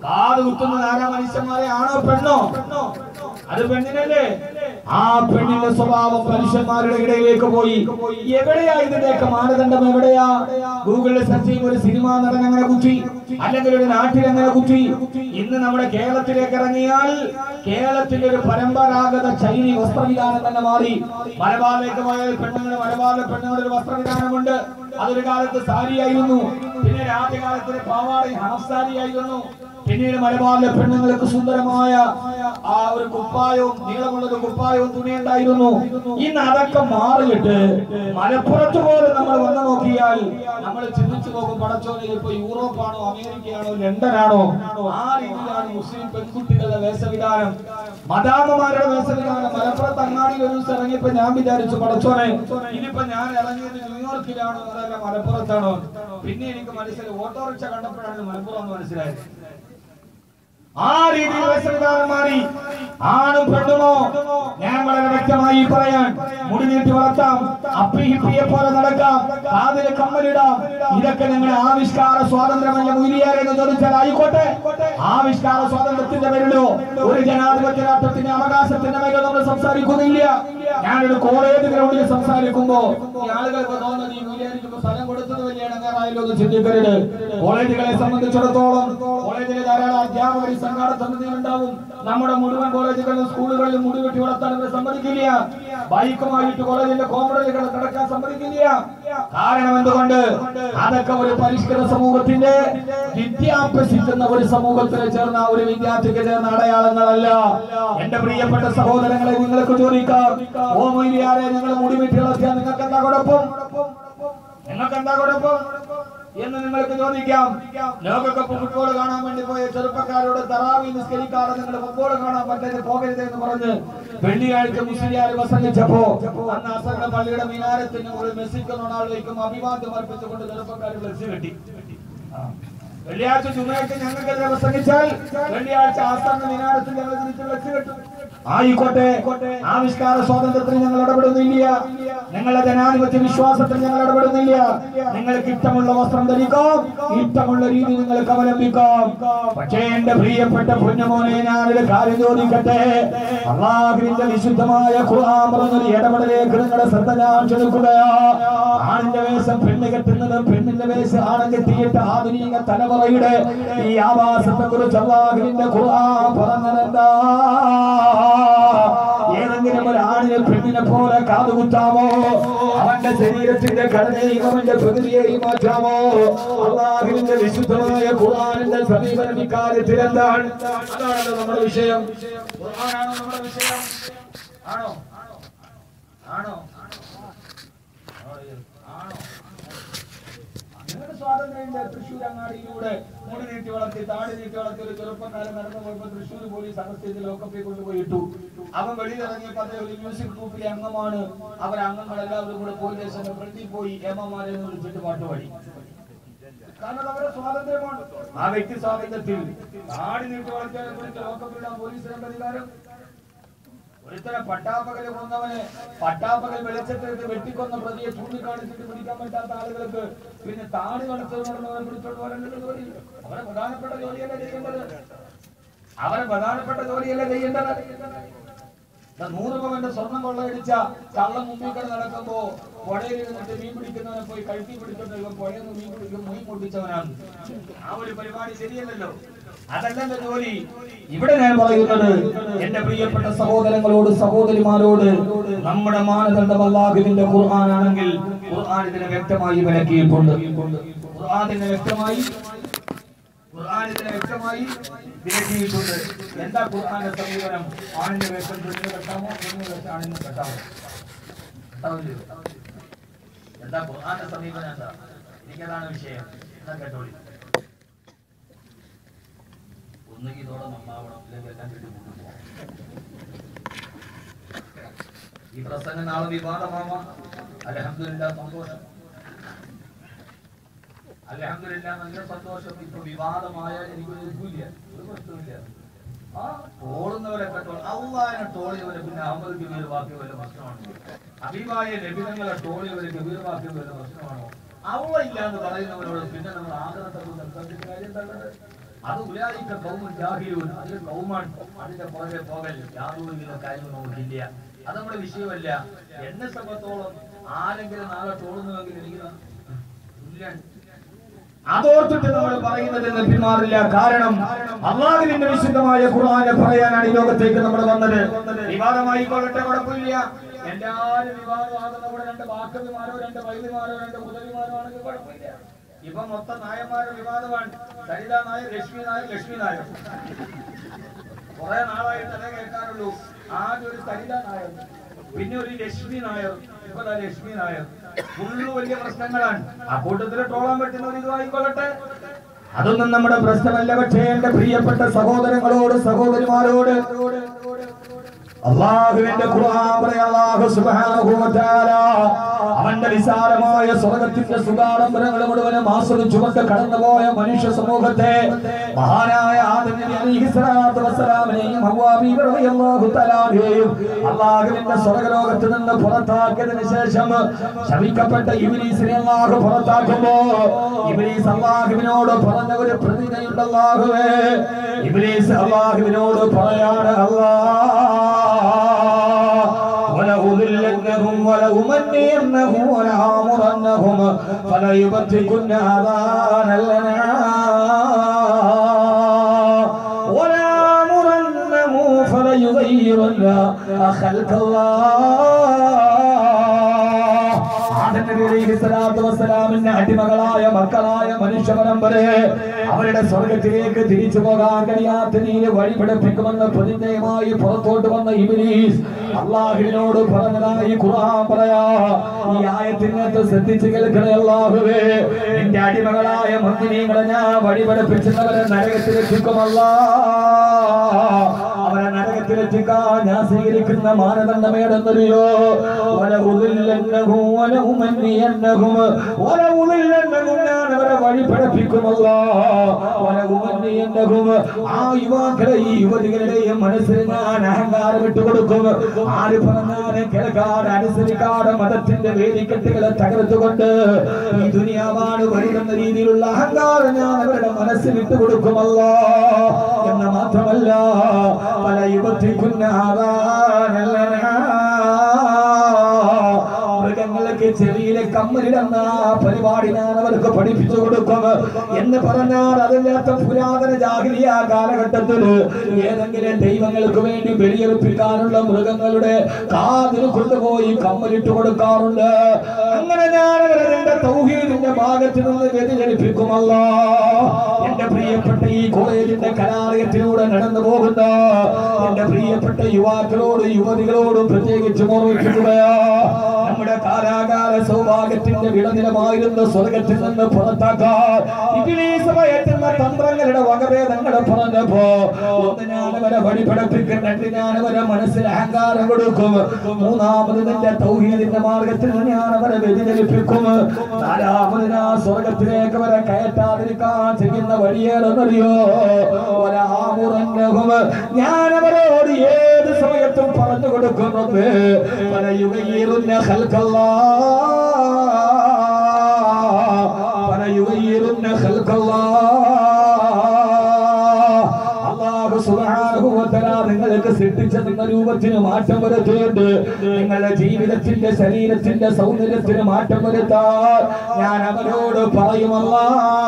കാത് കുത്തുന്നത് ആരാ? മനുഷ്യന്മാരെ ആണോ പെണ്ണോ? അത് പെണ്ണിനല്ലേ? ആ പെണ്ണിന്റെ സ്വഭാവം മനുഷ്യന്മാരുടെ ഇടയിലേക്ക് പോയി. എവിടെയാ ഇതിന്റെയൊക്കെ മാനദണ്ഡം? എവിടെയാ? ഗൂഗിളിൽ സെർച്ച് ചെയ്യുമ്പോൾ ഒരു സിനിമാ നടൻ അങ്ങനെ കുത്തി, അല്ലെങ്കിൽ ഒരു നാട്ടിൽ അങ്ങനെ കുത്തി. ഇന്ന് നമ്മുടെ കേരളത്തിലേക്ക് ഇറങ്ങിയാൽ കേരളത്തിന്റെ ഒരു പരമ്പരാഗത ശൈലി വസ്ത്രവിധാനം തന്നെ മാറി. മലബാറിലേക്ക് പോയാൽ പെണ്ണുങ്ങളുടെ മലബാറിലെ പെണ്ണുങ്ങളുടെ ഒരു വസ്ത്രവിധാനമുണ്ട്. അതൊരു കാലത്ത് സാരിയായിരുന്നു, പിന്നെ ആദ്യകാലത്ത് പാവാടയും ഹാഫ് സാരിയായിരുന്നു. പിന്നീട് മലബാറിലെ പെണ്ണുങ്ങൾക്ക് സുന്ദരമായ ആ ഒരു കുപ്പായവും നീളമുള്ളൊരു കുപ്പായവും തുണിയുണ്ടായിരുന്നു. ഇന്ന് അതൊക്കെ മാറിയിട്ട് മലപ്പുറത്ത് പോലെ നമ്മൾ വന്നു നോക്കിയാൽ നമ്മൾ ചിന്തിച്ചു പോകും, പടച്ചോനെ ഇപ്പൊ യൂറോപ്പാണോ അമേരിക്കയാണോ ലണ്ടനാണോ? ആ രീതിയിലാണ് മുസ്ലിം പെൺകുട്ടികളുടെ വേഷവിധാനം, മദാമ്മമാരുടെ വേഷവിധാനം. മലപ്പുറത്ത് അങ്ങാടിയിൽ ഒരു ദിവസം ഇറങ്ങിയപ്പോ ഞാൻ വിചാരിച്ചു, പടച്ചോനെ ഇതിപ്പോ ഞാൻ ഇറങ്ങിയത് ന്യൂയോർക്കിലാണോ അതല്ല മലപ്പുറത്താണോ? പിന്നെ എനിക്ക് മനസ്സിലായി, ഓട്ടോറിക്ഷ കണ്ടപ്പോഴാണ് മലപ്പുറം എന്ന് മനസ്സിലായത്. ആ രീതിയിൽ വേഷവിധാനം മാറി. ആണും പെണ്ണുമോ? ഞാൻ വളരെ വ്യക്തമായി പറയാൻ, മുടി നീട്ടി വളർത്താം, അപ്പി ഹിപ്പിയെ പോലെ നടക്കാം, കാതിലെ കമ്മലിടാം. ഇതൊക്കെ ഞങ്ങളുടെ ആവിഷ്കാര സ്വാതന്ത്ര്യമല്ല മുരിയാരെ എന്ന് ചോദിച്ചാൽ ആയിക്കോട്ടെ. ആവിഷ്കാര സ്വാതന്ത്ര്യത്തിന്റെ പേരിലോ ഒരു ജനാധിപത്യ രാഷ്ട്രത്തിന്റെ അവകാശത്തിന്റെ മേഖല നമ്മൾ സംസാരിക്കുന്നില്ല. ഞാനൊരു കോളേജ് ഗ്രൗണ്ടിൽ സംസാരിക്കുമ്പോ ഈ ആളുകൾക്ക് തോന്നുന്നത് ഈ മുരിയാരിക്ക് സ്ഥലം കൊടുത്തത് വലിയ ഇടങ്ങാറായല്ലോ എന്ന് ചിന്തിക്കരുത്. കോളേജുകളെ സംബന്ധിച്ചിടത്തോളം കോളേജിലെ ധാരാളം അധ്യാപകർ സംഘാട സമിതിയിലുണ്ടാവും. നമ്മുടെ മുഴുവൻ കോളേജുകളിലും സ്കൂളുകളിലും മുടി വെട്ടി വളർത്താൻ ഇവരെ സമ്മതിക്കില്ല. ബൈക്കുമായിട്ട് കോളേജിന്റെ കോമഡലുകൾ കിടക്കാൻ സമ്മതിക്കില്ല. കാരണം എന്തുകൊണ്ട്? അതൊക്കെ ഒരു പരിഷ്കൃത സമൂഹത്തിന്റെ വിദ്യാഭ്യസിക്കുന്ന ഒരു സമൂഹത്തിന് ചേർന്ന ഒരു വിദ്യാർത്ഥിക്ക് ചേർന്ന അടയാളങ്ങളല്ല. എന്റെ പ്രിയപ്പെട്ട സഹോദരങ്ങളെ, നിങ്ങൾക്ക് ചോദിക്കാം, ഓ മൊയ്ലിയാരെ നിങ്ങൾ മുടി വെട്ടി വളർത്തിയാൽ നിങ്ങൾക്ക് എന്താ കുഴപ്പം? നിങ്ങൾക്ക് എന്താ കുഴപ്പം എന്ന് നിങ്ങൾക്ക് ചോദിക്കാം. ലോകകപ്പ് ഫുട്ബോൾ കാണാൻ വേണ്ടി പോയ ചെറുപ്പക്കാരോട് തറാവി നിസ്കരിക്കാതെ നിങ്ങൾ ഫുട്ബോൾ കാണാൻ പറ്റാതെ പോകരുത് എന്ന് പറഞ്ഞ് വെള്ളിയാഴ്ച മുസ്ലിയാർ പ്രസംഗിച്ചപ്പോ അന്ന് അസറിന്റെ പള്ളിയുടെ മിനാരത്തിന് ഒരു മെസ്സിക്കും റൊണാൾഡോയ്ക്കും അഭിവാദ്യം അർപ്പിച്ചുകൊണ്ട് ചെറുപ്പക്കാർ ഫ്ലെക്സ് കെട്ടി. വെള്ളിയാഴ്ച ചുമയാഴ്ച ഞങ്ങൾക്കെതിരെ പ്രസംഗിച്ചാൽ വെള്ളിയാഴ്ച അസറിന്റെ മിനാരത്തിൽ ഞങ്ങൾ തിരിച്ച് ഫ്ലെക്സ് കെട്ടും. ആയിക്കോട്ടെ, ആവിഷ്കാര സ്വാതന്ത്ര്യത്തിൽ ഞങ്ങൾ ഇടപെടുന്നില്ല, നിങ്ങളുടെ ജനാധിപത്യ വിശ്വാസത്തിൽ ഞങ്ങൾ ഇടപെടുന്നില്ല. നിങ്ങൾക്ക് ഇഷ്ടമുള്ള വസ്ത്രം ധരിക്കാം, ഇഷ്ടമുള്ള രീതി നിങ്ങൾക്ക് അവലംബിക്കാം. പക്ഷേ എന്റെ പ്രിയപ്പെട്ട പൊന്നുമോനെ, ഞാനൊരു കാര്യം ചോദിക്കട്ടെ. അല്ലാഹുവിന്റെ വിശുദ്ധമായ ഖുർആൻ പറഞ്ഞൊരു ഇടപെടലേക്ക് നിങ്ങളുടെ ശ്രദ്ധ ഞാൻ ക്ഷണിക്കുകയാ. ആണിന്റെ വേഷം പെണ്ണ് കെട്ടുന്നത്, പെണ്ണിന്റെ വേഷം ആണം കെട്ടിയിട്ട് ആധുനിക തലമുറയുടെ ഈ ആവാസത്തെ കുറിച്ച് അല്ലാഹുവിന്റെ ഖുർആൻ പറഞ്ഞതെന്താ? ഏതെങ്കിലും ഒരു ആണിനെ പെണ്ണിനെ പോലെ കാതുകുത്താമോ? അവന്റെ ശരീരത്തിന്റെ ഘടനയും അവന്റെ പ്രകൃതിയെയും മാറ്റാമോ? അല്ലാഹുവിന്റെ വിശുദ്ധമായ ഖുർആനിന്റെ സമീപനം ഇക്കാര്യത്തിൽ എന്താണ്? അതാണല്ലോ നമ്മുടെ വിഷയം. ഖുർആനാണോ നമ്മുടെ വിഷയം? ആണോ? ആണോ? ആണോ? നിങ്ങളുടെ സ്വാതന്ത്ര്യത്തിന്റെ തൃശ്ശൂർ അങ്ങാടിയിലൂടെ മുടി നീട്ടി വളർത്തി താടി നീട്ടി വളർത്തി ഒരു ചെറുപ്പക്കാരൻ നടന്നു പോയപ്പോ തൃശ്ശൂർ പോലീസ് അറസ്റ്റ് ചെയ്ത് ലോക്കപ്പിൽ കൊണ്ടുപോയിട്ടു. അവൻ വെളിയിലിറങ്ങിയപ്പോ അദ്ദേഹം ഒരു മ്യൂസിക് ഗ്രൂപ്പിലെ അംഗമാണ്. അവർ അംഗങ്ങളെല്ലാവരും കൂടെ പോലീസ് സ്റ്റേഷന്റെ ഫ്രണ്ടിൽ പോയി ഏമാരെ വിളിച്ചിട്ട് പാട്ടുപാടി. കാരണം അവരുടെ സ്വാതന്ത്ര്യമാണ്. ആ വ്യക്തി സ്വാതന്ത്ര്യത്തിൽ താടി നീട്ടി വളർത്തിയാൽ ലോക്കപ്പിലിടാൻ പോലീസിന്റെ അധികാരം. ഒരുത്തരം പട്ടാപ്പകൽ കൊന്നവനെ പട്ടാപ്പകൽ വെളിച്ചത്തെടുത്ത് വെട്ടിക്കൊന്ന പ്രതിയെ ചൂണ്ടിക്കാണിച്ചിട്ട് പിടിക്കാൻ പറ്റാത്ത ആളുകൾക്ക് പിന്നെ താടി വളർത്തത് നടന്നവരെ പിടിച്ചോണ്ട് വരേണ്ടത് ജോലി. അവരെ പ്രധാനപ്പെട്ട ജോലിയല്ലേ ചെയ്യേണ്ടത്? അവരെ പ്രധാനപ്പെട്ട ജോലിയല്ലേ ചെയ്യേണ്ടത്? നൂറ് പവന്റെ സ്വർണം കൊള്ളയടിച്ച കള്ളം മുമ്പിക്കട നടക്കുമ്പോ പുഴയിൽ ഇരുന്നിട്ട് മീൻ പിടിക്കുന്നവനെ പോയി കഴുത്തി പിടിച്ചോണ്ട് പുഴയിൽ നിന്ന് മീൻ പിടിക്കും മീൻ പൊട്ടിച്ചവനാണ്. ആ ഒരു പരിപാടി ശരിയല്ലല്ലോ, അതല്ലല്ലോ ജോലി. ഇവിടെ ഞാൻ പറയുന്നത് എന്റെ പ്രിയപ്പെട്ട സഹോദരങ്ങളോട് സഹോദരിമാരോട്, നമ്മുടെ മാനദണ്ഡം അല്ലാഹുവിന്റെ ഖുർആനാണെങ്കിൽ ഖുർആൻ ഇതിനെ വ്യക്തമായി വിലക്കിയിട്ടുണ്ട്. ഖുർആൻ ഇതിനെ വ്യക്തമായി ഖുർആൻ ഇതിനെ വ്യക്തമായി വിലക്കിയിട്ടുണ്ട്. എന്താ ഖുർആന്റെ സമീപനം? ആണിന്റെ വേഷം പെണ്ണിന് കെട്ടാമോ, പെണ്ണിന് വേഷം ആണിന് കെട്ടാമോ? എന്താ ഖുർആന്റെ സമീപനം? എന്താ? എനിക്കതാണ് വിഷയം. എന്നാ കേട്ടോളി. ഒന്നുകിൽ ഇതോടെ നന്നാവണം, ഇല്ലെങ്കിൽ എല്ലാം കിട്ടി കൊണ്ടുപോകാം. ഈ പ്രസംഗം നാളെ വിവാദമാവാം. അൽഹംദുലില്ലാഹ് സന്തോഷം, അൽഹംദുലില്ലാഹ് നല്ല സന്തോഷം. ഇപ്പൊ വിവാദമായാൽ എനിക്കൊരു ഇല്ല, ഒരു പ്രശ്നമില്ല. ആ ടോളുന്നവരെ ടോൾ അള്ളാഹിനെ ടോളിയവരെ പിന്നെ അഹമ്മദ് ഗബീർ വാക്കിയ വല്ല പ്രശ്നമാണോ? അഭിമായ ലഭിതങ്ങളെ ടോളിയവരെ ഗബീർ വാക്കിയ വല്ല പ്രശ്നമാണോ? അള്ള ഇല്ല എന്ന് പറയുന്നവരോട് പിന്നെ നമ്മൾ ആഗ്രഹത്തെ സംസാരിക്കുന്ന കാര്യം എന്താണ്? അത് ഉലായിക്ക ഖൗമുൻ ജാഹിലൂൻ, അത് ഖൗമാണ്. അതിന്റെ പുറകെ പോകൽ യാതൊരുവിധ കാര്യവും നമുക്കില്ല. അത് നമ്മുടെ വിഷയമല്ല. എന്നെ സംബന്ധിച്ചോളം ആരെങ്കിലും നാളെ തോന്നുന്നുവെങ്കിൽ എനിക്ക് അതോർത്തിട്ട് നമ്മൾ പറയുന്നതെന്ന് പിന്മാറില്ല. കാരണം അല്ലാഹുവിന്റെ വിശുദ്ധമായ ഖുർആനെ പറയാനാണ് ഈ ലോകത്തേക്ക് നമ്മൾ വന്നത്. വിവാദമായി കൊള്ളട്ടെ, കുഴപ്പമില്ല. എല്ലാവരും വിവാദമാകുന്ന കൂടെ രണ്ട് വാക്കവിമാരോ രണ്ട് വൈദ്യമാരോ രണ്ട് മുതലിമാരോ ആണെങ്കിൽ കുഴപ്പമില്ല. ഇപ്പൊ മൊത്തം നായന്മാരുടെ വിവാദമാണ്. സരിത നായർ, ലക്ഷ്മി നായർ, ലക്ഷ്മി നായർ കുറെ നാളായിട്ട് അതേ കേൾക്കാറുള്ളൂ. ആദ്യം ഒരു സരിത നായർ, പിന്നെ ഒരു ലക്ഷ്മി നായർ, ഇപ്പൊ ലക്ഷ്മി നായർ. ഫുള്ള് വലിയ പ്രശ്നങ്ങളാണ്. ആ കൂട്ടത്തിൽ ട്രോളാൻ പറ്റുന്ന ഒരു ഇതുമായിക്കൊള്ളട്ടെ, അതൊന്നും നമ്മുടെ പ്രശ്നമല്ല. പക്ഷേ എന്റെ പ്രിയപ്പെട്ട സഹോദരങ്ങളോട് സഹോദരിമാരോട് അല്ലാഹുവിന്റെ ഖുർആൻ പറയാ, അല്ലാഹു സുബ്ഹാനഹു വ തആല അവന്റെ വിശാലമായ സ്വർഗ്ഗത്തിന്റെ സുഖാഡംബരങ്ങൾ മുഴുവനും ആസ്വദിച്ചുകൊണ്ട് കടന്നുപോയ മനുഷ്യ സമൂഹത്തെ മഹാനായ ആദം നബി അലൈഹിസ്സലാത്തു വസ്സലാമിനെയും ഹവ്വാ ബീവി റളിയല്ലാഹു തആലയെയും അല്ലാഹുവിന്റെ സ്വർഗ്ഗലോകത്ത് നിന്ന് പുറത്താക്കിയതിനു ശേഷം ശപിക്കപ്പെട്ട ഇബ്ലീസിനെ അല്ലാഹു പുറത്താക്കുമ്പോൾ ഇബ്ലീസ് അല്ലാഹുവിനോട് പറഞ്ഞ ഒരു പ്രതിജ്ഞയുണ്ട്. അല്ലാഹുവേ, ഇബ്ലീസ് അല്ലാഹുവിനോട് പറയാണ്, അല്ലാഹ് ولأضلنهم ولأمنينهم ولآمرنهم فليبتكن آذان الأنعام ولآمرنهم فليغيرن خلق الله. അടിമകളായ മക്കളായ മനുഷ്യ പരമ്പരയെ അവരുടെ സ്വർഗത്തിലേക്ക് തിരിച്ചു പോകാൻ കഴിയാത്ത നീര് വഴിപഠിപ്പിക്കുമെന്ന് പ്രതിജ്ഞയുമായി പുറത്തോട്ട് വന്ന ഇബ്ലീസ് അല്ലാഹുവിനോട് പറഞ്ഞതായി ഖുർആൻ പറയാ. ഈ ആയത്തിനകത്ത് ശ്രദ്ധിച്ചു കേൾക്കണേ. അല്ലാഹുവേ, നിന്റെ അടിമകളായ മുഅ്മിനീങ്ങളെ ഞാൻ വഴിപഠിപ്പിച്ചവരെ നരകത്തിലെത്തിക്കുമല്ല. അവരെ നരകത്തിലെത്തിക്കാൻ ഞാൻ സ്വീകരിക്കുന്ന മാനദണ്ഡം ഏതെന്നറിയോ? ഞാൻ അവരെ വഴി പഠിപ്പിക്കുമല്ല. ആ യുവാക്കളെ ഈ യുവതികളുടെയും മനസ്സിൽ ഞാൻ അഹങ്കാരം ഇട്ടുകൊടുക്കും. ആര് പറഞ്ഞാലും കേൾക്കാതെ അനുസരിക്കാതെ മതത്തിന്റെ വേദിക്കെട്ടുകളെ തകർത്തുകൊണ്ട് ഈ ദുനിയാവാണ് വരുന്ന രീതിയിലുള്ള അഹങ്കാരം ഞാൻ അവരുടെ മനസ്സിൽ ഇട്ടുകൊടുക്കുമല്ല. എന്ന് മാത്രമല്ല, പല യുവത്തിക്കുന്ന മൃഗങ്ങൾക്ക് ചെവിയിലെ കമ്മലിടുന്ന പരിപാടി ഞാൻ അവർക്ക് പഠിപ്പിച്ചു കൊടുക്കും എന്ന് പറഞ്ഞാൽ അതില്ലാത്ത പുരാതന ജാഹിലിയ കാലഘട്ടത്തിൽ ഏതെങ്കിലും ദൈവങ്ങൾക്ക് വേണ്ടി ബലിയർപ്പിക്കാനുള്ള മൃഗങ്ങളുടെ കാതിൽ കൊണ്ടുപോയി കമ്മലിട്ട് കൊടുക്കാറുണ്ട്. അങ്ങനെ ഞാൻ അവരെ തൗഹീദിന്റെ ഭാഗത്ത് നിന്ന് വ്യതിചലിപ്പിക്കുമല്ല. എന്റെ പ്രിയപ്പെട്ട ഈ കോളേജിന്റെ കലാലയത്തിലൂടെ നടന്നു പോകുന്ന എന്റെ പ്രിയപ്പെട്ട യുവാക്കളോട് യുവതികളോടും പ്രത്യേകിച്ച് ഓർമ്മിപ്പിക്കുകയാ, നമ്മുടെ കാലാകാല സൗഭാഗ്യത്തിന്റെ വിളനിലമായിരുന്ന സ്വർഗത്തിൽ നിന്ന് പുറത്താക്കാൻ ഇബ്ലീസ് പയറ്റുന്ന തന്ത്രങ്ങളുടെ വകഭേദങ്ങളെ പറഞ്ഞപ്പോ ഒന്ന് ഞാൻ അവരെ വഴിപഠിപ്പിക്കും, രണ്ട് ഞാൻ അവരെ മനസ്സിൽ അഹങ്കാരം കൊടുക്കും, മൂന്നാമത് നിന്റെ തൗഹീദിന്റെ മാർഗത്തിൽ ഞാൻ അവരെ വ്യതിചലിപ്പിക്കും, നാലാമത് ഞാൻ സ്വർഗത്തിലേക്ക് അവരെ കയറ്റാതിരിക്കാൻ ചെയ്യുന്ന വഴിയേറെന്നറിയോ? ഞാൻ അവരോട് ഏത് സമയത്തും പറഞ്ഞു കൊടുക്കുന്നത് പലയുകയിരുന്ന പലയുകയിരുന്ന അല്ലാഹു സുബ്ഹാനഹു വ തആല നിങ്ങൾക്ക് സൃഷ്ടിച്ചെന്ന രൂപത്തിന് മാറ്റം വരുത്തിയിട്ട് നിങ്ങളുടെ ജീവിതത്തിന്റെ ശരീരത്തിന്റെ സൗന്ദര്യത്തിന് മാറ്റം വരുത്താൻ ഞാൻ അവരോട് പറയുമല്ല.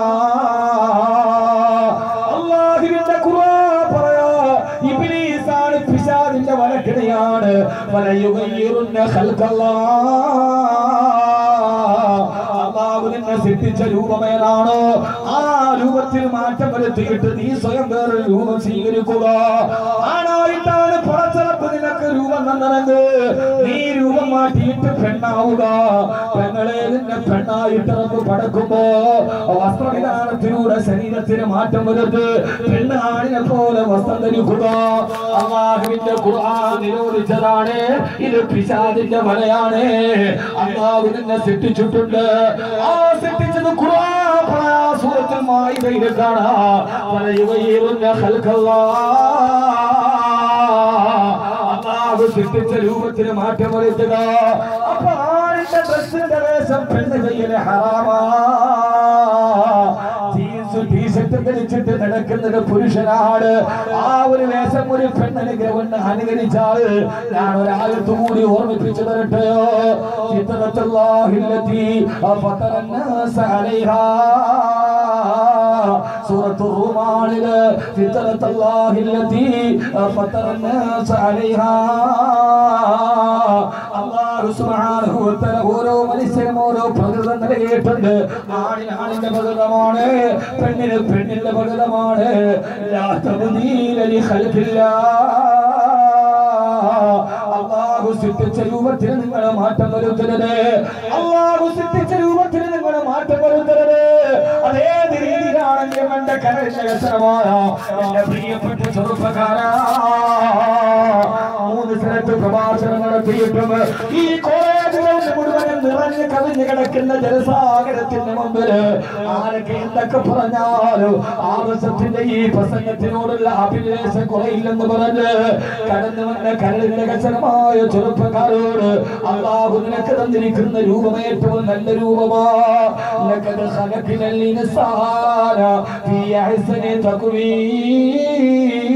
അല്ലാഹുവിന്റെ ഖുർആൻ പറയാ, ഇബ്ലീസാണ് പിശാചിന്റെ വലക്കിടയാണ്. വലയുഗയ്യിറുന്ന ഖൽഖല്ലാഹ്, അല്ലാഹു നിന്നെ സൃഷ്ടിച്ച രൂപമേതാണോ ആ രൂപത്തിൽ മാറ്റം വരുത്തിയിട്ട് നീ സ്വയം വേറെ രൂപം സ്വീകരിക്കുക. ആണായിട്ടാണ് പുറച്ചറപ്പ് നിനക്ക് രൂപം തന്നത്, നീ രൂപം മാറ്റിയിട്ട് പെണ്ണാവുക. പെങ്ങളെ നിന്നെ പെണ്ണായിട്ട് റബ്ബ് പടക്കുമ്പോ വസ്ത്രവിധാനത്തിലൂടെ ശരീരത്തിന് മാറ്റം വരുത്ത് പെണ്ണ് ആണിനെ പോലെ വസ്ത്രം ധരിക്കുക. അല്ലാഹുവിന്റെ ഖുർആൻ നിരോധിച്ചതാണ്, ഇത് പിശാചിന്റെ വലയാണ്. അല്ലാഹു നിന്നെ സൃഷ്ടിച്ചിട്ടുണ്ട്, ആ സൃഷ്ടിച്ചത് ഖുർആൻ സൂറത്തുൽ മാഇദയിൽ കാണാം. വലയുഗയ്യിറുന്ന ഖൽഖല്ലാഹ്, അല്ലാഹു സൃഷ്ടിച്ച രൂപത്തിന് മാറ്റം വരുത്തുക. അപ്പൊ ആണിന്റെ ഡ്രസ്സിന്റെ വേഷം പെണ്ണ് ചെയ്യല് ഹറാമാ. ജീൻസ് ടീഷർട്ട് ടീഷർട്ട് ധരിച്ചിട്ട് നടക്കുന്നത് പുരുഷനാണ്. ആ ഒരു വേഷം ഒരു പെണ്ണനുഗ്രഹം അനുകരിച്ചാൽ ഞാൻ ഒരാളത്ത് കൂടി ഓർമ്മിപ്പിച്ചു തരട്ടെയോ? സൂറത്തുർ റൂമാനിലെ ഫിത്രത്തല്ലാഹില്ലതി ഫതറന്നാസ അലൈഹാ. അല്ലാഹു സുബ്ഹാനഹു വ തആല ഓരോ മനുഷ്യനും ഓരോ പ്രകൃതം നൽകിയിട്ടുണ്ട്. ആണിന് ആണിന്റെ പ്രകൃതമാണ്, പെണ്ണിന് പെണ്ണിന്റെ പ്രകൃതമാണ്. ലാ തബ്ദീല ലി ഖൽഖില്ലാഹ്. അല്ലാഹു സൃഷ്ടിച്ച രൂപത്തിൽ നിങ്ങൾ മാറ്റം വരുത്തരുത്. അല്ലാഹു സൃഷ്ടിച്ച രൂപത്തിൽ നിങ്ങൾ മാറ്റം വരുത്തരുത്. അതേ രീതിയിലാണെങ്കിൽ എന്റെ കരളിന്റെ വ്യസനമായ എന്റെ പ്രിയപ്പെട്ട ചെറുപ്പക്കാരാ, മൂന്ന് സ്ഥലത്ത് പ്രഭാഷണം നടത്തിയിട്ടും ഈ കോളേജുകളിൽ മുഴുവനും നിറഞ്ഞു കവിഞ്ഞു കിടക്കുന്ന ജലസാഗരത്തിന്റെ മുമ്പിൽ ആരൊക്കെ എന്തൊക്കെ പറഞ്ഞാലും ആവശ്യത്തിന്റെ ഈ പ്രസംഗത്തിനോടുള്ള അഭിനിവേശം കുറയില്ലെന്ന് പറഞ്ഞ് കടന്നു വന്ന കരളിന്റെ കച്ചനമായ ചെറുപ്പക്കാരോട് അല്ലാഹു നിനക്ക് തന്നിരിക്കുന്ന രൂപം ഏറ്റവും നല്ല രൂപമാ. ലഖദ് ഖലഖനൽ ഇൻസാന ഫീ അഹ്സനി തഖ്വീം.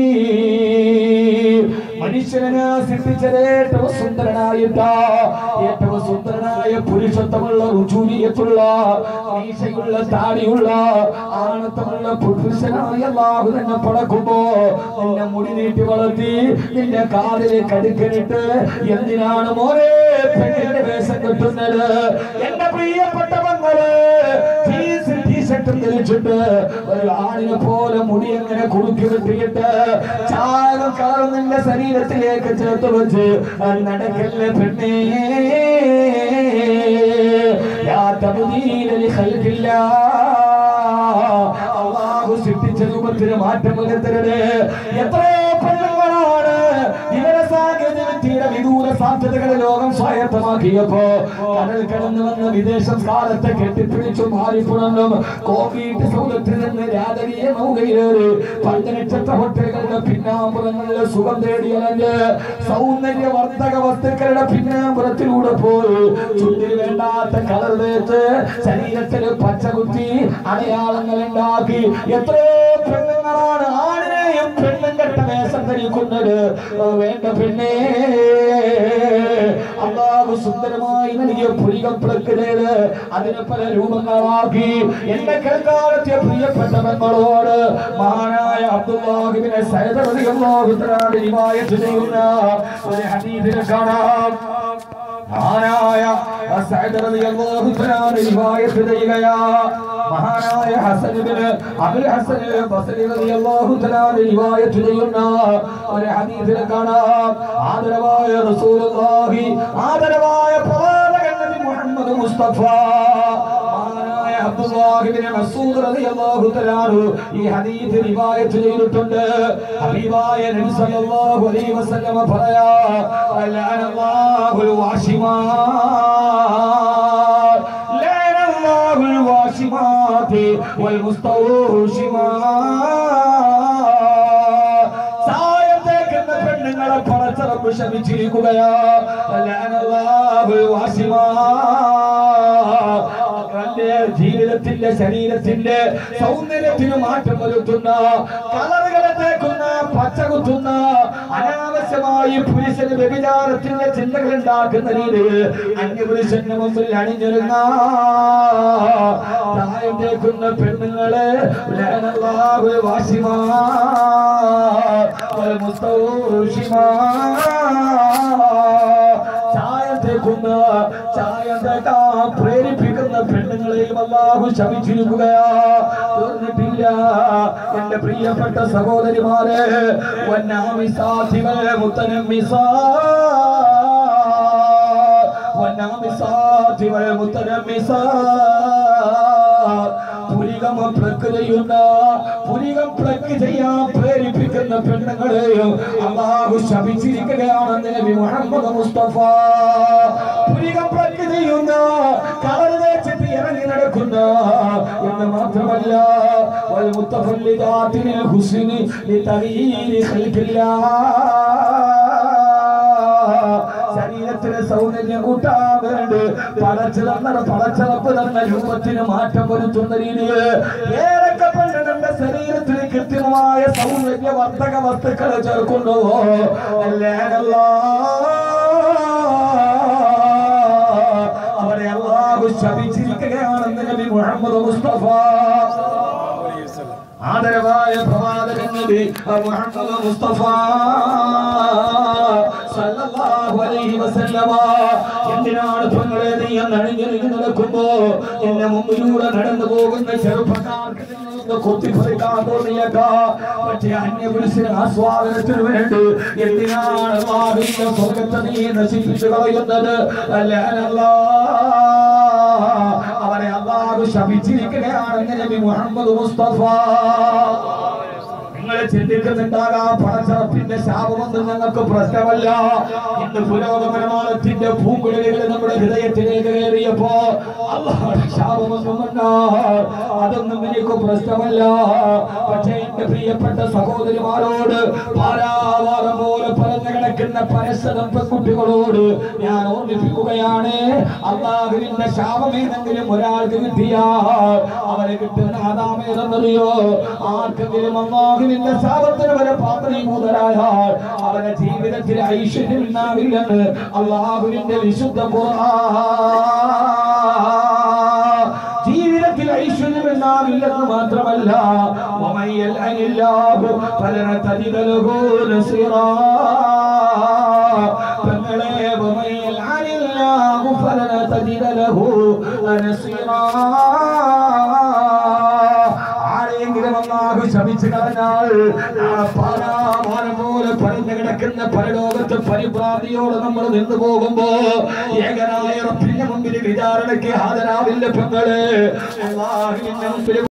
മനുഷ്യനെ സൃഷ്ടിച്ചത് ഏറ്റവും സുന്ദരനായിട്ടാ, ഏറ്റവും സുന്ദരനായ പുരുഷത്വമുള്ള രുചൂരിയത്തുള്ള മീശയുള്ള താടിയുള്ള ആണത്തമുള്ള പുരുഷനായ അല്ലാഹു തന്നെ പടക്കുമ്പോ നിന്നെ മുടി നീട്ടി വളർത്തി നിന്റെ കാതിലേക്ക് അടുക്കലിട്ട് എന്തിനാണ് മോനെ പെണ്ണിന്റെ വേഷം കെട്ടുന്നത്? എന്റെ പ്രിയപ്പെട്ട മകള് ടീഷർട്ടും ധരിച്ചിട്ട് ഒരു ആണിനെ പോലെ മുടി എങ്ങനെ കുറുക്കി വെട്ടിയിട്ട് ചാകം കാറും നിന്റെ ശരീരത്തിലേക്ക് ചേർത്ത് വെച്ച് നടക്കല്ലേ പെണ്ണേ. യാ തബ്ദീല ലി ഖൽഖില്ലാഹ്. അല്ലാഹു സൃഷ്ടിച്ച രൂപത്തിന് മാറ്റം വരുത്തരുത്. എത്രയോ പെണ്ണുങ്ങളാണ് ഇവരെ സാങ്കേതിക വിദ്യയുടെ വിദൂര സാധ്യതകളെ ലോകം സ്വായത്തമാക്കിയപ്പോ കടൽ കടന്നു വന്ന വിദേശ കാലത്തെ കെട്ടിപ്പിടിച്ചു മാറിപ്പുണർന്നും കോൺക്രീറ്റ് സൗധത്തിൽ നിന്ന് രാജകീയ നൗകയിലേറി പഞ്ചനക്ഷത്ര ഹോട്ടലുകളുടെ പിന്നാമ്പുറങ്ങളിലെ സുഖം തേടിയലഞ്ഞ് സൗന്ദര്യവർദ്ധക വസ്തുക്കളുടെ പിന്നാമ്പുറത്തിലൂടെ പോയി ചുണ്ടിൽ വേണ്ടാത്ത കളർ തേച്ച് ശരീരത്തിൽ പച്ചകുത്തി അടയാളങ്ങൾ ഉണ്ടാക്കി എത്രയോ പെണ്ണുങ്ങളാണ് ആണിനെയും പെണ്ണും കെട്ട വേഷം ധരിക്കുന്നത്. വേണ്ട പെണ്ണേ, അല്ലാഹു സുന്ദരമായി നൽകിയ പുരികം പ്ലക്കിടേത് അതിനെ പല രൂപങ്ങളാക്കി. എന്റെ കേൾക്കാലത്തെ പ്രിയപ്പെട്ടവന്മാരോട് മഹാനായ അബ്ദുല്ലാഹ് ഇബ്നു സഅദ് റളിയല്ലാഹു തആല റിവായത്ത് ചെയ്യുന്ന ഒരു ഹദീസിൽ കാണാം. മഹാനായ സഅദ് റളിയല്ലാഹു തആല റിവായത്ത് ചെയ്യുകയാ. മഹാനായ ഹസൻ ഇബ്നു അബുൽ ഹസൻ ബസരി റളിയല്ലാഹു തആല റിവായത്ത് ചെയ്യുന്ന ഒരു ഹദീസിൽ കാണാം. ആദരവായ റസൂലുള്ളാഹി, ആദരവായ പ്രവാചകൻ നബി മുഹമ്മദ് മുസ്തഫ മഹാനായ അബ്ദുല്ലാഹ് ഇബ്നു മസ്ഊദ് റളിയല്ലാഹു തആല ഈ ഹദീസ് റിവായത്ത് ചെയ്തിട്ടുണ്ട്. ഹബീബായ നബി സല്ലല്ലാഹു അലൈഹി വസല്ലം പറയാ, ലഅനല്ലാഹുൽ വാശിമാ ലഅനല്ലാഹുൽ വാശിമാതി വൽ മുസ്തൗശിമാ. സായത്തേക്കുന്ന പെണ്ണുങ്ങളെ പടച്ചറപ്പ് ശമിച്ചിരിക്കുകയാ. ലഅനല്ലാഹുൽ വാശിമാ. ജീവിതത്തിന്റെ ശരീരത്തിന്റെ സൗന്ദര്യത്തിന് മാറ്റം വരുത്തുന്ന കളറുകളെ തേക്കുന്ന പച്ചകുത്തുന്ന അനാവശ്യമായി പുരുഷന് വ്യഭിചാരത്തിന്റെ ചിന്തകൾ ഉണ്ടാക്കുന്ന രീതിയിൽ അന്യപുരുഷന്റെ മുമ്പിൽ അണിഞ്ഞൊരുങ്ങ പ്രായം തേക്കുന്ന പെണ്ണുങ്ങളെ വാശിമാ മുസ്തൗഷിമാ ചായം തേക്കാൻ പ്രേരിപ്പിക്കുന്ന പെണ്ണുങ്ങളെയും അല്ലാഹു ശപിച്ചിരിക്കുകയാ. തീർന്നിട്ടില്ല എന്റെ പ്രിയപ്പെട്ട സഹോദരിമാരെ. വന്നാമിസാതിവൽ മുത്തനമ്മിസാ വന്നാമിസാതിവൽ മുത്തനമ്മിസാ. പുരികം പ്ലക്ക് ചെയ്യുന്ന പുരികം പ്ലക്ക് ചെയ്യാൻ പ്രേരിപ്പിക്കുന്ന പെണ്ണുങ്ങളെയും അല്ലാഹു ശപിച്ചിരിക്കുകയാണെന്ന് നബി മുഹമ്മദ് മുസ്തഫ. പുരികം പ്ലക്ക് ചെയ്യുന്ന കളർ തേച്ചിട്ട് ഇറങ്ങി നടക്കുന്ന എന്ന് മാത്രമല്ല വൽ മുത്തഫല്ലിദാതിൽ ഹുസ്നി ലിതഗീരി ഖൽഖില്ലാഹ്. ശരീരത്തിന് സൗന്ദര്യം കൂട്ടാൻ വേണ്ടി പടച്ചിറന്ന പടച്ചിറപ്പ് തന്ന രൂപത്തിന് മാറ്റം വരുത്തുന്ന രീതിയിൽ ഏതൊക്കെ പെണ്ണുങ്ങളുടെ കൃത്രിമമായ സൗന്ദര്യവർദ്ധക വസ്തുക്കളെ ചേർക്കുന്നു. അവരെ അല്ലാഹു ശപിച്ചിരിക്കുകയാണെന്ന് നബി മുഹമ്മദ് മുസ്തഫ ആദരവായ പ്രവാചകൻ നബി മുഹമ്മദ് മുസ്തഫ സല്ലല്ലാഹു അലൈഹി വസല്ലമ. എന്തിനാണ് പെങ്ങളെ നീ അണിഞ്ഞൊരുങ്ങി നടക്കുമ്പോ എന്റെ മുമ്പിലൂടെ നടന്നു പോകുന്ന ചെറുപ്പക്കാർക്ക് കൊത്തിപ്പറിക്കാൻ തോന്നിയേക്കാം. പക്ഷേ അന്യപുരുഷന് ആസ്വാദനത്തിന് വേണ്ടി എന്തിനാണ് അല്ലാഹുവിന്റെ സ്വർഗ്ഗത്തെ നീ നശിപ്പിച്ചു കളയുന്നത്? അവരെ അല്ലാഹു ശപിച്ചിരിക്കുകയാണെന്ന് നബി മുഹമ്മദ് മുസ്തഫ. നിങ്ങളെ ചിന്തിക്കുന്നുണ്ടാകാം, പണച്ചറപ്പിന്റെ ശാപമൊന്നും ഞങ്ങൾക്ക് പ്രശ്നമല്ല. ഇന്ന് പുരോഗമനമാനത്തിന്റെ പൂങ്കുഴലുകൾ നമ്മുടെ ഹൃദയത്തിലേക്ക് കയറിയപ്പോ അല്ലാഹുവിന്റെ ശാപമൊന്നും വന്നാൽ അതൊന്നും എനിക്ക് പ്രശ്നമല്ല. പക്ഷേ എന്റെ പ്രിയപ്പെട്ട സഹോദരിമാരോട്, പാരാവാരം പോലെ പറഞ്ഞു കിടക്കുന്ന പരസ്പരം പെൺകുട്ടികളോട് ഞാൻ ഓർമ്മിപ്പിക്കുകയാണ്, അല്ലാഹുവിന്റെ ശാപമേതെങ്കിലും ഒരാൾക്ക് കിട്ടിയാൽ അവരെ കിട്ടുന്ന ആദാമേതെന്നറിയോ? ആർക്കെങ്കിലും അല്ലാഹുവിന്റെ ശാപത്തിന് വരെ പാത്രീഭൂതരായാൽ അവരുടെ ജീവിതത്തിൽ ഐശ്വര്യം ഉണ്ടാവില്ലെന്ന് അല്ലാഹുവിന്റെ വിശുദ്ധ ഖുർആൻ. ജീവിതത്തിൽ ഐശ്വര്യം ഉണ്ടാവില്ലെന്ന് മാത്രമല്ല, വമയ്യൽ അനില്ലാഹു ഫലന തജിദ ലഹു നസീറാ. പെങ്ങളെ, വമയ്യൽ അനില്ലാഹു ഫലന തജിദ ലഹു നസീറാ. ആരെങ്കിലും അല്ലാഹു ശപിച്ചു കളഞ്ഞാൽ പാരാവാരം പോലെ പരന്നു കിടക്കുന്ന പരലോകത്ത് പരിഭ്രാന്തിയോടെ നമ്മൾ നിന്നു പോകുമ്പോ ഏകനായ റബ്ബിന്റെ മുമ്പിൽ വിചാരണയ്ക്ക് ഹാജരാവില്ല പെങ്ങളെ. അല്ലാഹുവിന്റെ മുമ്പിൽ